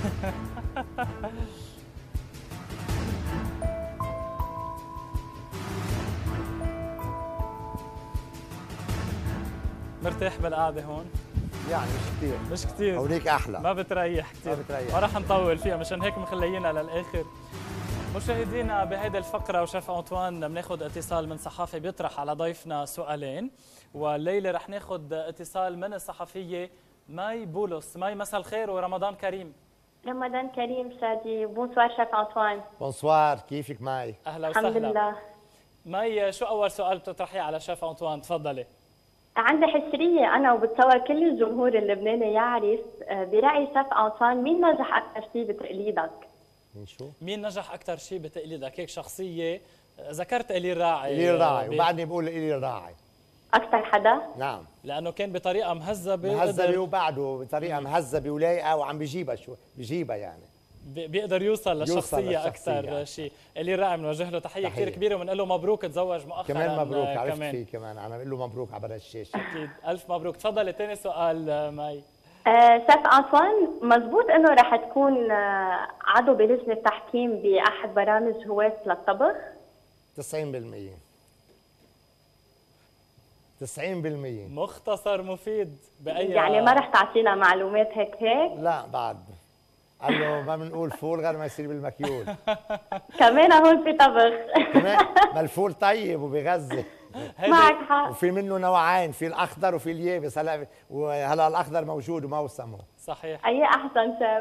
مرتاح بالقعده هون؟ يعني مش كثير مش كثير هونيك احلى، ما بتريح كثير، ما بتريح، ما رح نطول فيها مشان هيك مخليينها للاخر. مشاهدينا بهيدي الفقره وشيف أنطوان بناخذ اتصال من صحافي بيطرح على ضيفنا سؤالين، والليله رح ناخذ اتصال من الصحفيه ماي بولس. ماي مساء الخير ورمضان كريم. رمضان كريم سادي. بونسوار شيف أنطوان. بونسوار، كيفك ماي؟ اهلا وسهلا. الحمد لله. ماي شو اول سؤال بتطرحيه على شيف أنطوان؟ تفضلي. عندي حسريه انا وبتصور كل الجمهور اللبناني يعرف براي شيف أنطوان مين نجح اكثر شيء بتقليدك؟ مين شو؟ مين نجح اكثر شيء بتقليدك؟ هيك شخصيه ذكرت إلي الراعي. إلي الراعي وبعدني بقول إلي الراعي. اكثر حدا؟ نعم، لانه كان بطريقه مهذبه مهذبه وبعده بطريقه مهذبه ولايقه وعم بيجيبها شو بيجيبها يعني بيقدر يوصل للشخصيه اكثر شيء. إلي الراعي بنوجه له تحيه كثير كبيره وبنقول له مبروك تزوج مؤخرا. كمان مبروك، عرفت فيه كمان انا بقول له مبروك على الشاشه. اكيد الف مبروك. تفضلي ثاني سؤال ماي. آه شيف أنطوان، مزبوط انه رح تكون آه عضو بلجنه تحكيم باحد برامج هواة للطبخ؟ تسعين بالمئة. تسعين بالمية. مختصر مفيد بأي يعني ما رح تعطينا معلومات هيك هيك؟ لا بعد قال له ما بنقول فول غير ما يصير بالمكيول. كمان هون في طبخ. كمان ما الفول طيب وبيغذي. معك حق. وفي منه نوعين، في الاخضر وفي اليابس. هلا وهلا الاخضر موجود وموسمه. صحيح. اي احسن شيف؟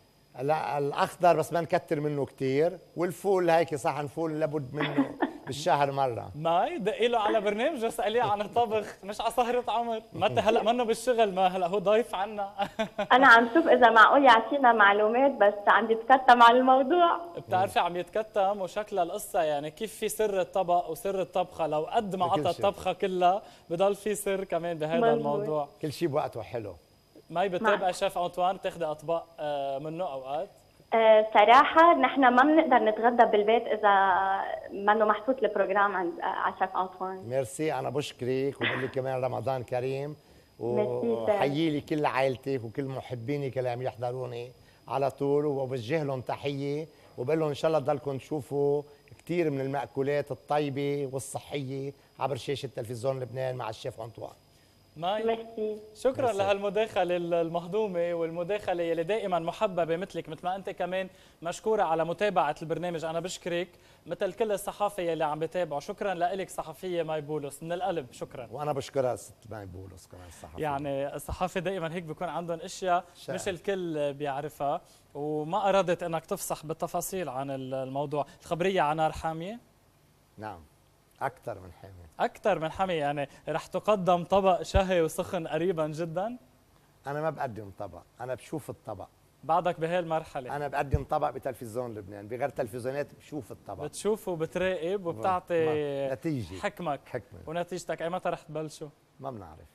لا الاخضر بس ما نكتر منه كثير، والفول هيك صحن فول لابد منه بالشهر مره. ماي دقي له على برنامج اساليه عن الطبخ مش على سهرة عمر. متى هلا منه بالشغل، ما هلا هو ضيف عنا. انا عم شوف اذا معقول يعطينا معلومات بس عم يتكتم على الموضوع. بتعرفي عم يتكتم وشكلها القصه، يعني كيف في سر الطبق وسر الطبخه، لو قد ما عطى الطبخه كلها بضل في سر كمان بهذا الموضوع. كل شيء بوقته حلو. ماي بتابع شيف انطوان، بتاخذي اطباق منه اوقات؟ أه صراحة نحن ما بنقدر نتغدى بالبيت إذا منه محطوط البروجرام عند على شيف أنطوان. ميرسي، أنا بشكرك وبقول لك كمان رمضان كريم، وحيي لي كل عائلتك وكل محبينك اللي عم يحضروني على طول، وبوجه لهم تحية وبقول لهم إن شاء الله تضلكم تشوفوا كثير من المأكولات الطيبة والصحية عبر شاشة تلفزيون لبنان مع الشيف أنطوان. ماي ميرسي. شكرا ميرسي. لهالمداخله المهضومه والمداخله اللي دائما محببه مثلك، مثل ما انت كمان مشكوره على متابعه البرنامج. انا بشكرك مثل كل الصحافه اللي عم بتابعوا. شكرا لك صحفيه ماي بولس من القلب. شكرا. وانا بشكرها ست ماي بولس كمان الصحفيه. يعني الصحافه دائما هيك بيكون عندهم اشياء شاء. مش الكل بيعرفها، وما اردت انك تفصح بالتفاصيل عن الموضوع. الخبريه على نار حاميه؟ نعم اكثر من حاميه. اكثر من حاميه، يعني رح تقدم طبق شهي وسخن قريبا جدا؟ انا ما بقدم طبق، انا بشوف الطبق. بعدك بهالمرحله؟ انا بقدم طبق بتلفزيون لبنان، بغير تلفزيونات بشوف الطبق. بتشوف وبتراقب وبتعطي نتيجه حكمك. حكمه. ونتيجتك اي متى رح تبلشوا؟ ما بنعرف.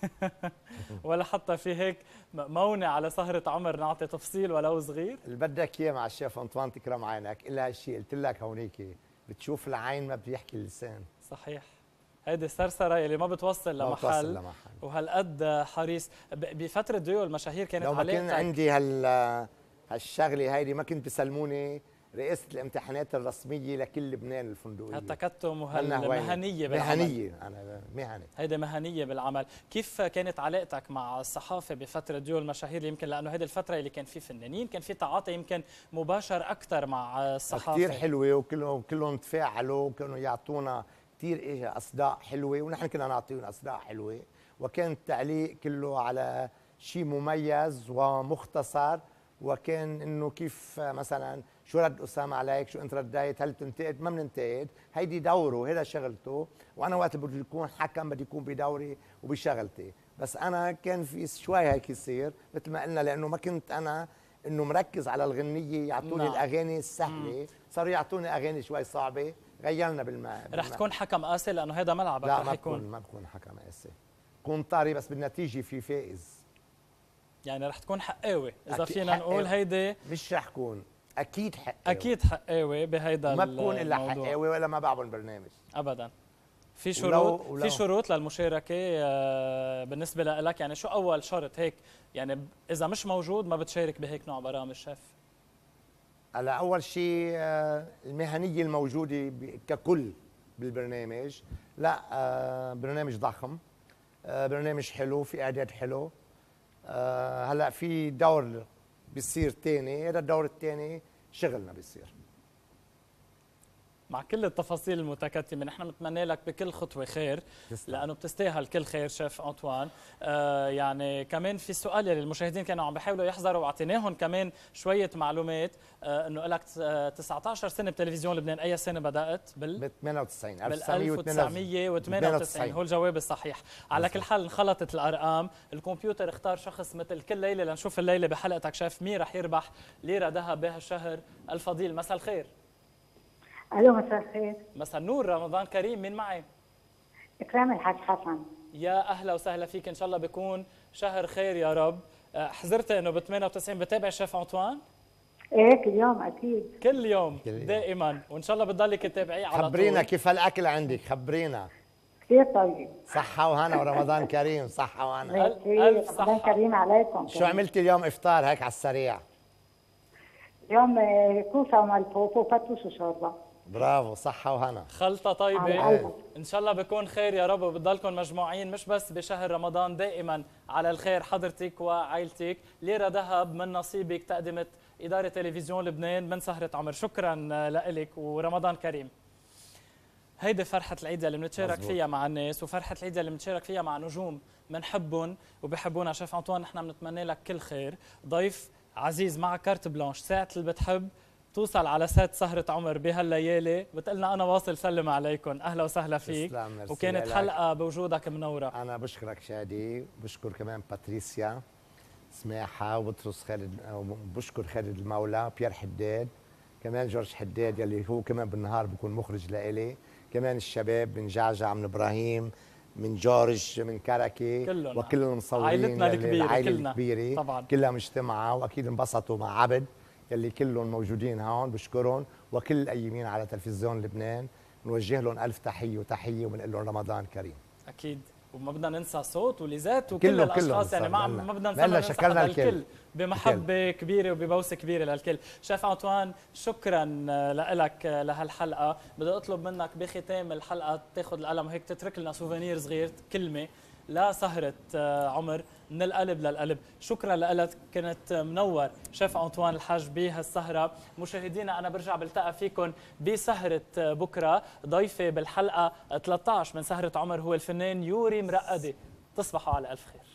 ولا حتى في هيك مونة على سهرة عمر نعطي تفصيل ولو صغير؟ اللي بدك اياه مع الشيف انطوان تكرم عينك، الا هالشيء قلت لك هونيك، بتشوف العين ما بيحكي اللسان. صحيح. هيدي السرسرة اللي ما بتوصل لمحل. ما بتوصل لمحل. وهالقد حريص. بفترة ضيوف المشاهير كانت لو ما كان علاقتك عندي هال هالشغله هيدي ما كنت بسلموني رئاسه الامتحانات الرسميه لكل لبنان الفندقيه. هالتكتم وهالمهنيه بالعمل. مهنيه، انا مهني. هيدي مهنيه بالعمل. كيف كانت علاقتك مع الصحافه بفتره ضيوف المشاهير؟ يمكن لانه هيدي الفتره اللي كان في فنانين، كان في تعاطي يمكن مباشر اكثر مع الصحافه. كثير حلوه، وكلهم كلهم تفاعلوا وكانوا يعطونا كثير اصداء حلوه، ونحن كنا نعطيهم اصداء حلوه، وكان التعليق كله على شيء مميز ومختصر. وكان انه كيف مثلا شو رد اسامه عليك، شو انت رديت، هل تنتقد؟ ما بننتقد، هيدي دوره، هذا شغلته، وانا وقت بدي يكون حكم بدي يكون بدوري وبشغلتي. بس انا كان في شوي هيك يصير مثل ما قلنا، لانه ما كنت انا انه مركز على الغنيه، يعطوني نعم. الاغاني السهله، صاروا يعطوني اغاني شوي صعبه، غيرنا بالماء. رح تكون حكم قاسي لانه هذا ملعبك؟ لا رح ما يكون بكون ما بكون حكم قاسي، كون طاري، بس بالنتيجه في فائز. يعني رح تكون حقاوي اذا فينا نقول هيدي؟ مش رح كون، اكيد حقاوي. اكيد حقاوي بهيدا ما بكون الا حقاوي ولا ما بعمل برنامج ابدا. في شروط ولو ولو في شروط للمشاركه بالنسبه لك؟ يعني شو اول شرط هيك، يعني اذا مش موجود ما بتشارك بهيك نوع برامج شيف؟ هلا اول شيء المهنيه الموجوده ككل بالبرنامج، لا برنامج ضخم، برنامج حلو، في اعداد حلو. هلا في دور بيصير ثاني، هذا الدور الثاني شغلنا بيصير. مع كل التفاصيل المتكتمه نحن بنتمنى لك بكل خطوه خير، لانه بتستاهل كل خير شيف انطوان. آه يعني كمان في سؤال اللي المشاهدين كانوا عم بيحاولوا يحذروا واعطيناهم كمان شويه معلومات، آه انه لك تسعة عشر سنه بتلفزيون لبنان. اي سنه بدات؟ بال ب ثمانية وتسعين بال ألف وتسعمية وثمانية وتسعين هو الجواب الصحيح. على كل حال انخلطت الارقام، الكمبيوتر اختار شخص مثل كل ليله لنشوف الليله بحلقتك شيف مين رح يربح ليره ذهب بهالشهر الفضيل. مساء الخير. الو مساء الخير. مساء النور، رمضان كريم. مين معي؟ اكرام الحاج حسن. يا اهلا وسهلا فيك، ان شاء الله بيكون شهر خير يا رب. حضرت انه ب ثمانية وتسعين بتابع شيف انطوان؟ ايه كل يوم اكيد. كل يوم دائما، وان شاء الله بتضلك تتابعيه على طول. خبرينا كيف الاكل عندك، خبرينا. كثير طيب. صحة وهنا ورمضان كريم. صحة وهنا. الف صحة. رمضان كريم عليكم. شو عملتي اليوم افطار هيك على السريع؟ اليوم كوسه وملفوف وفتوش وشوربه. برافو، صحة وهنا. خلطة طيبة. على قلبك. إن شاء الله بكون خير يا رب، وبتضلكم مجموعين مش بس بشهر رمضان، دائما على الخير حضرتك وعائلتك. ليرة ذهب من نصيبك تقدمت إدارة تلفزيون لبنان من سهرة عمر. شكرا لك ورمضان كريم. هيدي فرحة العيد اللي بنتشارك فيها مع الناس، وفرحة العيد اللي بنتشارك فيها مع نجوم بنحبهم وبحبونا. شيف أنطوان نحن بنتمنى لك كل خير، ضيف عزيز مع كارت بلانش، ساعة اللي بتحب توصل على سات سهرة عمر بهالليالي بتقلنا أنا واصل سلم عليكم. أهلا وسهلا فيك، وكانت حلقة بوجودك منورة. أنا بشكرك شادي، بشكر كمان باتريسيا سماحة وبطرس خالد، وبشكر خالد المولى، بيير حداد، كمان جورج حداد يلي هو كمان بالنهار بيكون مخرج لإلي، كمان الشباب من جعجع، من إبراهيم، من جورج، من كركي، كلهم وكل المصورين، عائلتنا الكبيرة، العائلة كلنا الكبيرة طبعا كلها مجتمعة، وأكيد انبسطوا مع عبد يلي كلهم موجودين هون. بشكرهم وكل القيمين على تلفزيون لبنان، نوجه لهم ألف تحية وتحية وبنقول لهم رمضان كريم. أكيد، وما بدنا ننسى صوت وليزات وكل كله الاشخاص كله يعني ما ما بدنا ننسى شكرنا الكل, الكل بمحبه الكل. كبيره وببوسه كبيره للكل. شيف أنطوان شكرا لك لهالحلقه. بدي اطلب منك بختام الحلقه تاخذ القلم وهيك تترك لنا سوفينير صغير، كلمه لا سهرة عمر من القلب للقلب. شكرا لك، كنت منور شيف أنطوان الحاج بهالسهرة. مشاهدينا أنا برجع بلتقى فيكم بسهرة بكرة. ضيفي بالحلقة ثلاثة عشر من سهرة عمر هو الفنان يوري مرقدي. تصبحوا على ألف خير.